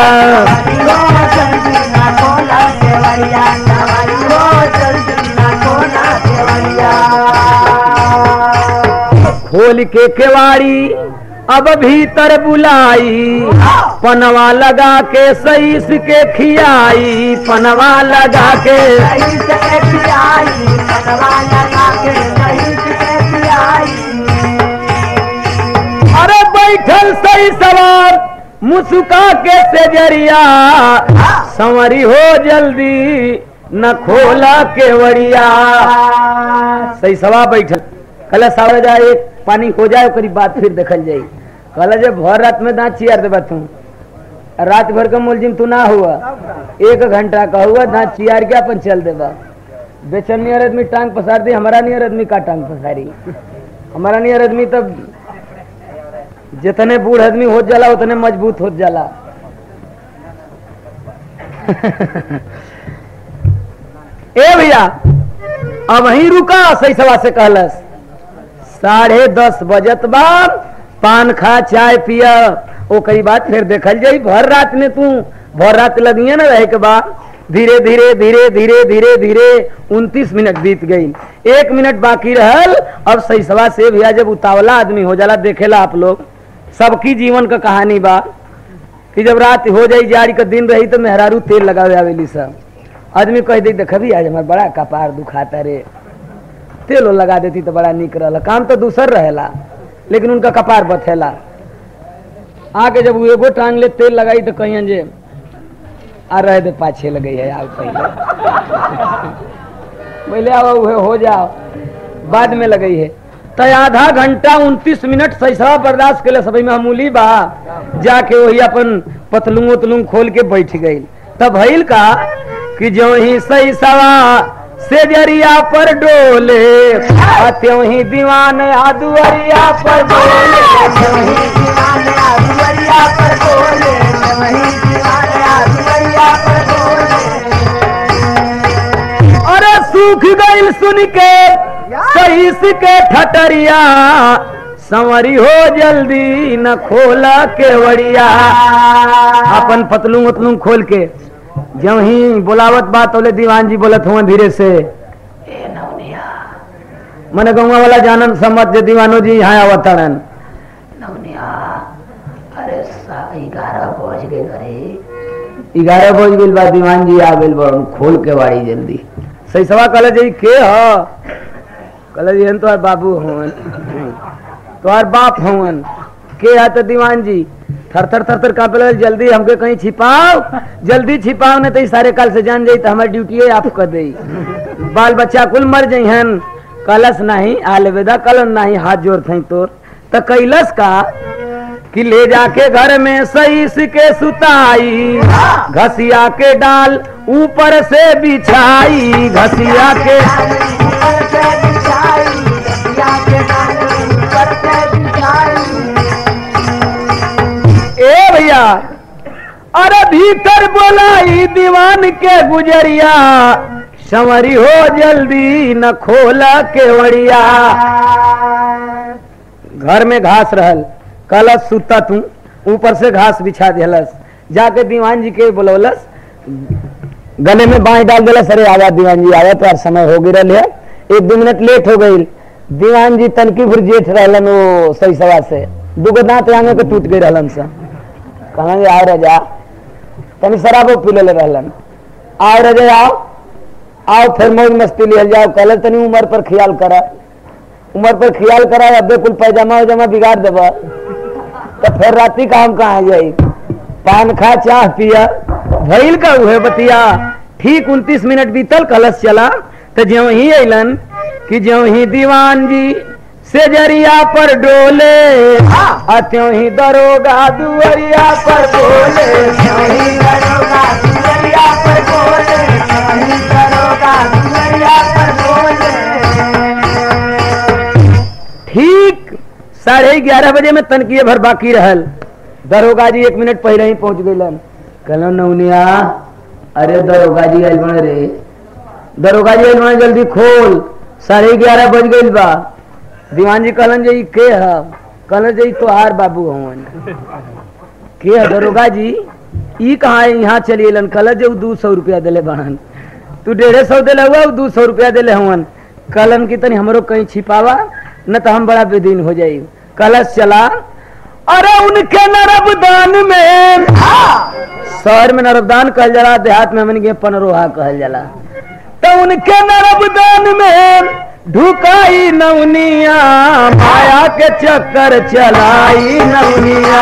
खोल के केवाड़ी अब भीतर बुलाई पनवा लगा के सही के खियाई पनवा लगा के खियाई पनवा लगा के अरे बैठल सही सवार मुस्का के सेजरिया संवरी हो जल्दी न खोला केवड़िया। सही सवा बैठल कल सावर जाए एक पानी हो जाए करीब बात फिर देखल जाये। कल जब भर रात में दांत चियार देबा तू रात भर का मुलजिम तू ना हुआ 1 घंटा का हुआ दांत चियार के अपन चल देबा। बेचन नियर आदमी टांग पसार दी हमारा नियर आदमी का टांग पसारी। हमारा नियर आदमी तब जितने बूढ़ आदमी हो जाला उतने मजबूत हो जाला। ए भैया अब वहीं रुका सही सवा से कहलस 10:30 बजत बाद पान खा चाय पिया ओ कई बात फिर देखल जाई। भर रात में तू भर रात लगी ना रहे के बाद धीरे धीरे धीरे धीरे धीरे धीरे 29 मिनट बीत गई। 1 मिनट बाकी रहल। अब सही सवा से भैया जब उतावला आदमी हो जाला देखेला आप लोग सबकी जीवन का कहानी बा कि जब रात हो जाई जाड़ी का दिन रही तो मेहरारू तेल लगावे आवेली सब। आदमी कह दे देखबी आज हमार बड़ा कपार दुखाता रे तेल लगा देती तो बड़ा निक रहला। काम तो दूसर रहेला लेकिन उनका कपार बथेला। आके जब वो एगो टांग ले तेल लगाई तो कहिए जे आ रहे दे पाछे लगे है आओ पहले आओ हो जाओ बाद में लगी है। तो आधा घंटा 29 मिनट सही सवा बर्दाश्त के लिए सभी मामूली बा। जाके वही अपन पतलूंग उतलूंग खोल के बैठ गई। तब भइल का कि जो ही सही सवा से जरिया पर डोले त्यों ही दीवान आदुअरिया पर डोले। अरे सूख गई सुन के सही के ठटरिया संवरी हो जल्दी न खोला केवड़िया। अपन पतलूंग उतलूंग खोल के जब ही बोलावत बात बोले दीवान जी बोलत हुआ धीरे से ए नवनिया मन गौवा वाला जानन समझ जे दीवानो जी यहाँ आवतन नवनिया। अरे 11 बज गए। अरे 11 बज गए बा दीवान जी आ गए बा खोल के वाड़ी जल्दी। सही सवा कल जी के ह कल जी तोहार बाबू हवन तोहार बाप हवन के है तो दीवान जी थर थर थर थर कांपे लगे जल्दी हमके कहीं छिपाओ जल्दी छिपाओ नहीं तो सारे काल से जान जाई तो हमारी ड्यूटी आप कर दे। बाल बच्चा कुल मर जइहन कलश नहीं आलवेदा कलन नहीं हाथ जोड़ थई तोर तो कैलस का कि ले जाके घर में सही के सुताई घसिया के डाल ऊपर से बिछाई घसिया के ए भैया अरे भीतर बोलाई दीवान के गुजरिया संवरी हो जल्दी न खोला केवड़िया। घर में घास रहल कलश सुता तू ऊपर से घास बिछा दिलस। जाके दीवान जी के बोलौलस गले में बाई डाल दिलस। अरे आवा दीवान जी आवा तो समय हो गई रहे 1-2 मिनट लेट हो गई। दीवान जी तनकी फिर जेठ रहलन वो सही सवा से 2 दांत आगे के टूट गई रहलन सा कहेंगे आओ रजा तनी शराबो पी ले रहलन आओ रजा आओ फिर मौज मस्ती ले जाओ कल तनी उम्र पर ख्याल करा अब कुल पैजामा वैजामा बिगाड़ देबा तो फिर राती काम कहाँ जाई। पान खा चाह पिया भइल का हुए बतिया। ठीक 29 मिनट बीतल कलश चला तो ज्यों ही अलन कि ज्यों ही दीवान जी से जरिया पर डोले त्यों ही दरोगा दुअरिया पर बोले त्यों ही दरोगा दुअरिया पर बोले त्यों ही दरोगा दुअरिया पर बोले। ठीक 11:30 बजे में तनकीय भर बाकी रहल। दरोगा जी 1 मिनट पहले ही पहुंच गइलन। कहलो नौनिया अरे दरोगा जी आइल बने रे दरोगा जी आइल बने जल्दी खोल 11:30 बज गइल बा। दीवान जी कहलन जी के है कहलन जी तोहार बाबू हवन के है दरोगा जी ई कहाँ है यहाँ चलिए लन कहल जो 200 रुपया दिले बनन तू 150 दिले हुआ 200 रुपया दिले हवन कहलन की तनी हमरो कहीं छिपावा न तो हम बड़ा बेदीन हो जाये। कलश चला अरे उनके नरबदान में शहर में नरबदान कहल जाला देहात में हमन के पनरोहा कहल जाला तो उनके नरबदान में ढुकाई नवनिया माया के चक्कर चलाई नवनिया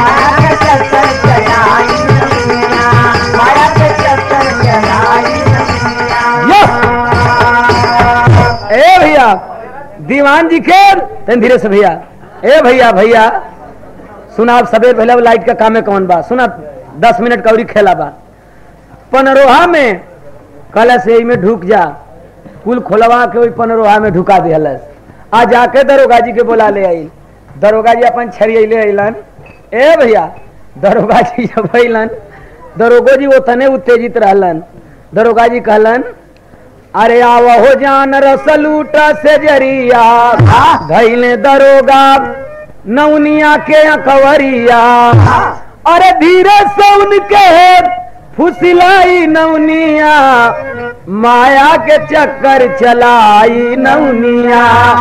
ए भैया दीवान जी के धीरे से भैया ए भैया भैया सुना सबेर पहले लाइट का काम है कौन बा सुना 10 मिनट कौरी खेला बा पनरोहा में कल से में ढुक जा कुल खोलवा के वही पनरोहा में ढुका दिहलस आ जाके दरोगा जी के बोला ले आई दरोगा जी अपन छरिये ले अलन ए भैया दरोगा जी जब अलन दरोगो जी वो तने उत्तेजित रहलन दरोगा जी कहलन अरे आव हो जान रसलूटा से जरिया धैले दरोगा नवनिया के अकवरिया अरे धीरे से उनके फुसिलाई नवनिया माया के चक्कर चलाई नवनिया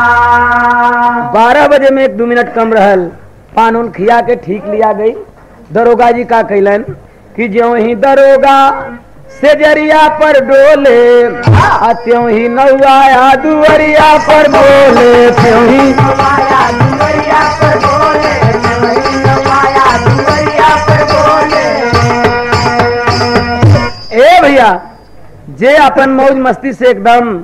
12 बजे में 1-2 मिनट कम रहल पान उन खिया के ठीक लिया गई दरोगा जी का कैलन कि ज्यों ही दरोगा से जरिया पर डोले त्यों ही नौआया दुवरिया पर बोले त्यों ही दुवरिया पर बोले ए भैया जे अपन मौज मस्ती से एकदम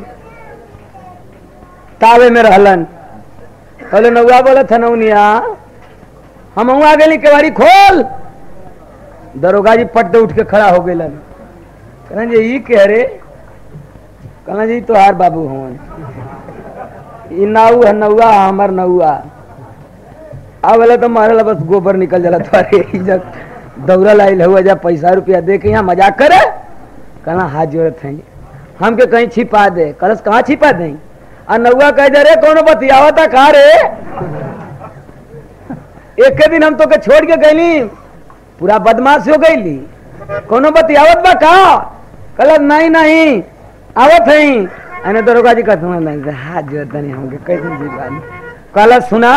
तावे में रहलन बोले नौआ बोले था नौनिया हम आ गए केवाड़ी खोल दरोगा जी पट उठ के खड़ा हो गए कहना जी ई कह रे कहना जी तोहार बाबू हवन ई नाऊ है नौआ हमार नौआ अब बोले तो मारे बस गोबर निकल जाला तुम्हारे इज्जत दौड़ा लाइल हुआ जा पैसा रुपया दे के यहाँ मजाक करे कहना हाथ जोड़त है हमके कहीं छिपा दे कलस कहाँ छिपा दे और नौआ कह जा रे कौन बतियावता कहा रे एक दिन हम तो के छोड़ के गईली पूरा बदमाश हो गईली कोनो बतियावत बा का कल नहीं नहीं आवत है अने दरोगा जी कहते हैं हाथ जोड़ता नहीं हमके कैसे जी कल सुना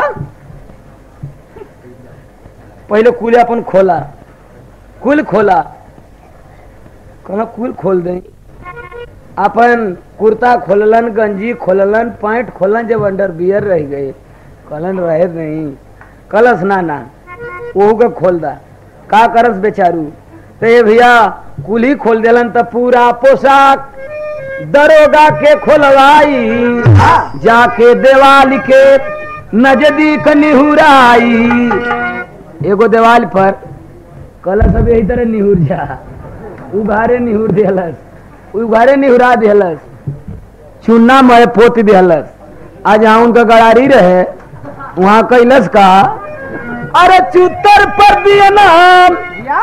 पहले कुल अपन खोला कुल खोला कहना कुल खोल दे अपन कुर्ता खोललन गंजी खोललन पैंट खोलन जब अंडर बियर रह गए कलन रहे नहीं कलस ना वो के खोल दा का करस बेचारू तो ये भैया कुल ही खोल देलन तो पूरा पोशाक दरोगा के खोलवाई जाके देवाल के नजदीक निहुराई एगो देवाल पर कलश अब यही तरह निहुर जा उघारे निहुर दिहलस उघारे निहुरा दिहलस चुन्ना में पोत दिहलस आज जहाँ उनका गड़ारी रहे वहाँ कैलस का अरे चुतर पर दिया नाम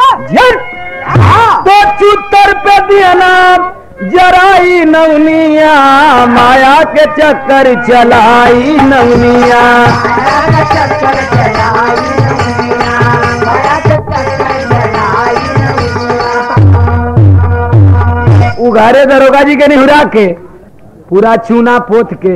तो चुतर पे दिया नाम जराई नवनिया माया के चक्कर चलाई नवनिया उघारे दरोगा जी के निहुरा के पूरा चूना पोत के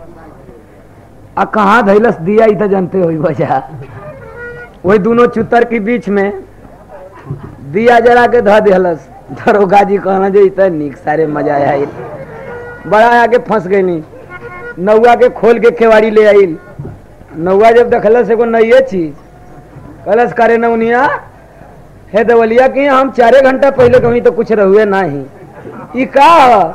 आ कहाँ धैलस दिया ही तो जानते हो वजह वही दोनों चुतर के बीच में दिया जरा के ध दिहलस दरोगा जी कहना जो इतना निक सारे मजा आया बड़ा आगे फंस गई नौआ के खोल के केवाड़ी ले आई नौआ जब देखलस एगो नई चीज कलस करे नौनिया हे देवलिया की हम 4 घंटा पहले कहीं तो कुछ रहुए ना ही ई का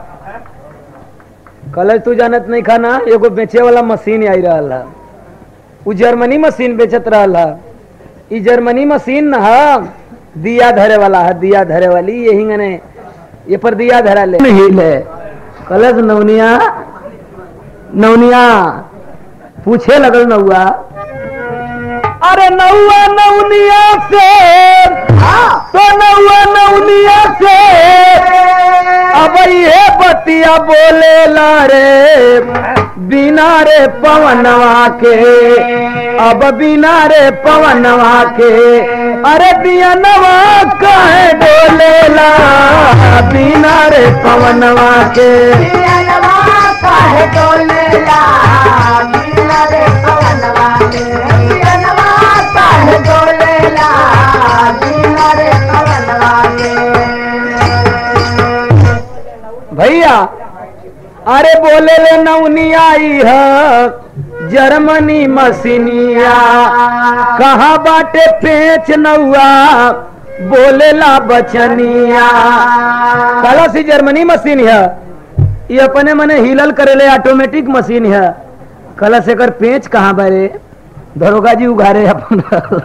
कलश तू जानत नहीं खाना एगो बेचे वाला मशीन आई रहा है उ जर्मनी मशीन बेचत रहा ई जर्मनी मशीन न है दिया धरे वाला है दिया धरे वाली यही गने ये पर दिया धरा ले है कलश नवनिया नवनिया पूछे लगल नौआ अरे नौआ नवनिया से तो नौआ नवनिया से अब ये बतिया बोले ला रे बिना रे पवनवा के अब बिना रे पवनवा के अरे दिया नवा कहे डोले ला बिना रे पवनवा के दिया नवा कहे डोले ला बिना रे पवनवा के दिया नवा कहे डोले ला बिना रे पवनवा के भैया अरे बोले ले नौनिया है जर्मनी मसीनिया, कहाँ बाटे पेच नौआ बोलेला बचनिया। कलश ही जर्मनी मशीन है, ये अपने मने हिलल करेले ऑटोमेटिक मशीन है। कलश एकर पेच कहाँ बारे दरोगा जी उघारे अपन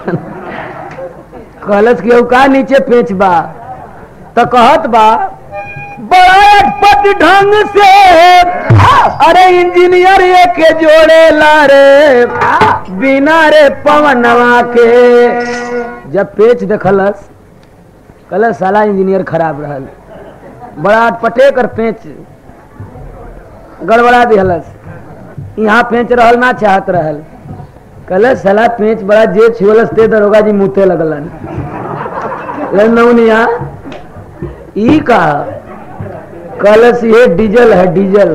कलश के का नीचे पेच बा तो कहत बा बड़ा अटपट ढंग से अरे इंजीनियर ये के जोड़े ला रे बिना रे पवनवा के। जब पेच देखलस कलश साला इंजीनियर खराब रहल, बड़ा अटपटे कर पेच गड़बड़ा दिहलस, यहाँ पेच रहल ना चाहत रहल। कलश साला पेच बड़ा जे छुअलस ते दरोगा जी मुते लगलन। नौनिया ई का कलश ये डीजल है, डीजल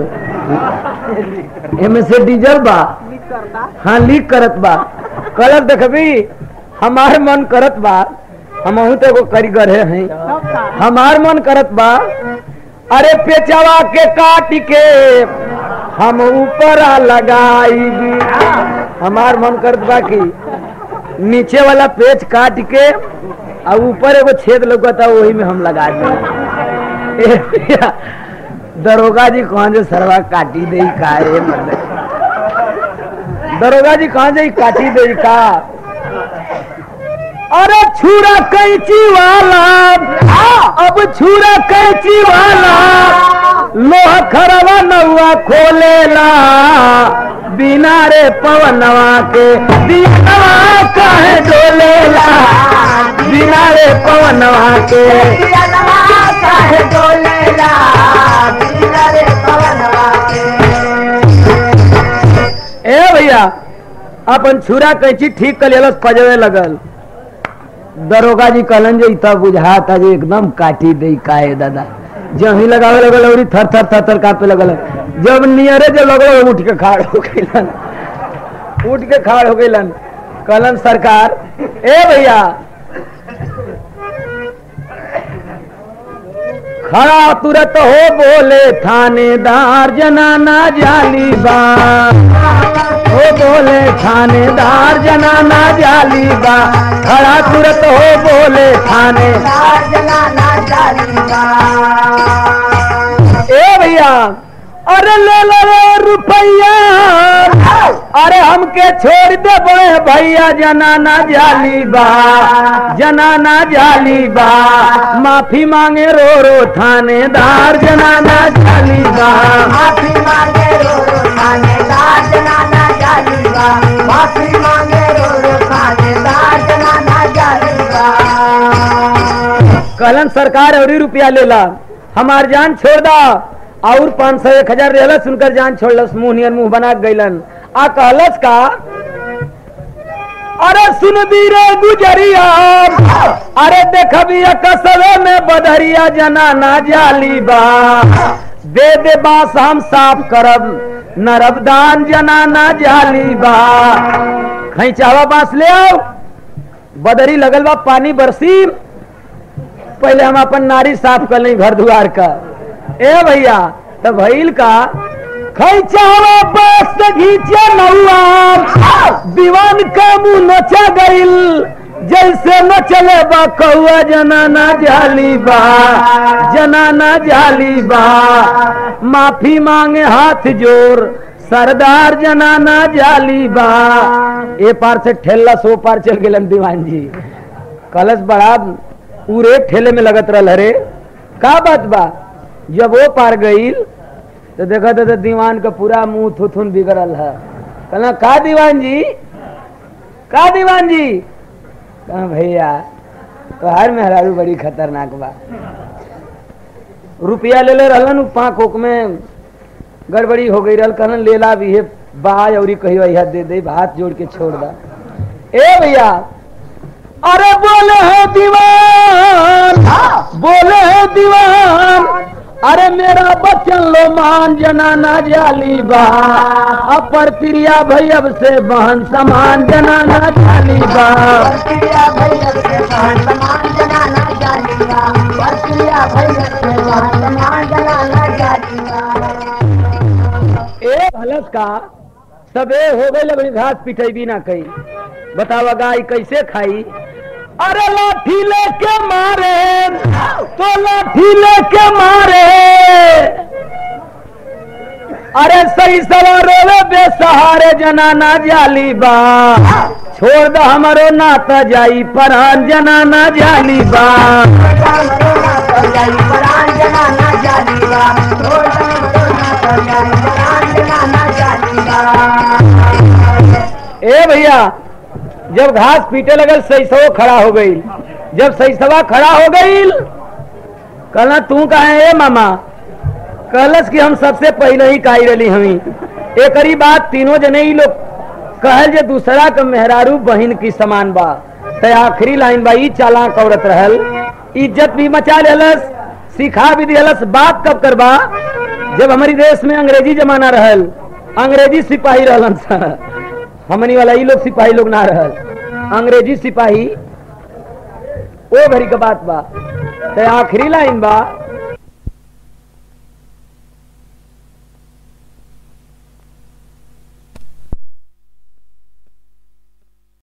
एमे से डीजल बा, हाँ लीक करत बा। कलश देखबी हमार मन करत बा, हम तो एगो कारीगर है, हमार मन करत बा अरे पेचवा के काट के हम ऊपर लगाई। हमार मन करत बा कि नीचे वाला पेच काट के और ऊपर एगो छेद लौकता वही में हम लगा दे। दरोगा जी कहाँ जे सरवा काटी दे का रे मतलब, दरोगा जी कहाँ जे काटी दे का। अरे छुरा कैंची वाला अब छुरा कैंची वाला लोहा खरवा नौआ खोलेला बिना रे पवनवा के। दिनवा काहे डोलेला बिना रे पवनवा के, काहे डोलेला बिना रे पवनवा के। ए भैया अपन छुरा कैंची ठीक कर लेलस, पजवे लगल। दरोगा जी कहलन जे इतना बुझाता जे एकदम काटी दे काहे दादा। जब ही लगावे लगल और थर थर थर थर कापे लगल। जब नियरे जब लगल उठ के खाड़ हो गइलन, उठ के खाड़ हो गइलन। कहलन सरकार ए भैया खड़ा तुरंत हो बोले थानेदार जनाना जाली बा, हो बोले थानेदार जनाना जाली बा। खड़ा तुरंत हो बोले थानेदार जनाना जाली बा। ए भैया अरे ले लो रे रुपया, अरे हमके छोड़ दे भैया जनाना जाली बा, जनाना जाली बा। माफी मांगे रो रो थानेदार जनाना जाली बा, माफी मांगे रो रो थानेदार जनाना जाली बा, माफी मांगे रो रो थानेदार जनाना जाली बा। कहलन सरकार और रुपया लेला हमार जान छोड़ दा और 500 1000 रहला सुनकर जान छोड़लस। मुंह नियर मुंह बना गइलन। आ कहलस का अरे सुन रे गुजरिया, अरे देखबी कसवे में बदरिया जनाना जाली बा। दे दे बास हम साफ करब नरबदान जनाना जाली बा। खैचावा बांस ले आओ, बदरी लगल बा पानी बरसी, पहले हम अपन नारी साफ कर लें घर द्वार का। ए भैया तो भइल का खैचावा बस घीचे नौआ दीवान का मुंह नचा गइल जैसे न चले बा कौआ जनाना जाली बा, जनाना जाली बा। माफी मांगे हाथ जोर सरदार जनाना जाली बा। ए पार से ठेला सो पार चल गेलन दीवान जी। कलश बड़ा पूरे ठेले में लगत रहा रे का बात बा। जब वो पार गई तो देखा तो दीवान का पूरा मुंह थुथुन बिगड़ल है। कहना का दीवान जी, का दीवान जी। कहा भैया तो हर मेहरारू बड़ी खतरनाक बा। रुपया ले ले रहलन 5 कोक में गड़बड़ी हो गई रहल। कहना लेला भी है बाज और कहियो यह दे दे, हाथ जोड़ के छोड़ दा। ए भैया अरे बोले है दीवान, बोले है दीवान, अरे मेरा बचन लो मान जनाना जाली बा। अपर प्रिया भैया से बहन समान जनाना जाली बा, प्रिया भैया से बहन समान जनाना जाली बा, प्रिया भैया से बहन समान जनाना जाली बा। बेटा सबे हो गई लगे घास पिटाई भी ना कही बतावा गाय कैसे खाई अरे लाठी लेके मारे तो लाठी लेके मारे अरे सही सवारों बेसहारे जनाना जाली बा छोड़ दो हमारो नाता जाई परान जनाना जाली बा ए भैया जब घास पीटे लगल सही खड़ा हो गई जब सही सवा खड़ा हो गई कहना तू कहे ए मामा कहलस कि हम सबसे पहले ही काई रही हमी एकरी बात तीनों जने ही लोग कहल जे दूसरा के मेहरारू बहन की समान बा ते आखिरी लाइन बा ई चालाक औरत रहल इज्जत भी मचा लेलस सिखा भी दिलस बात कब करबा जब हमारी देश में अंग्रेजी जमाना रहल अंग्रेजी सिपाही रहलन हमनी वाला ई लोग सिपाही लोग ना रहल अंग्रेजी सिपाही ओ भरी का बात बा ते आखिरी लाइन बा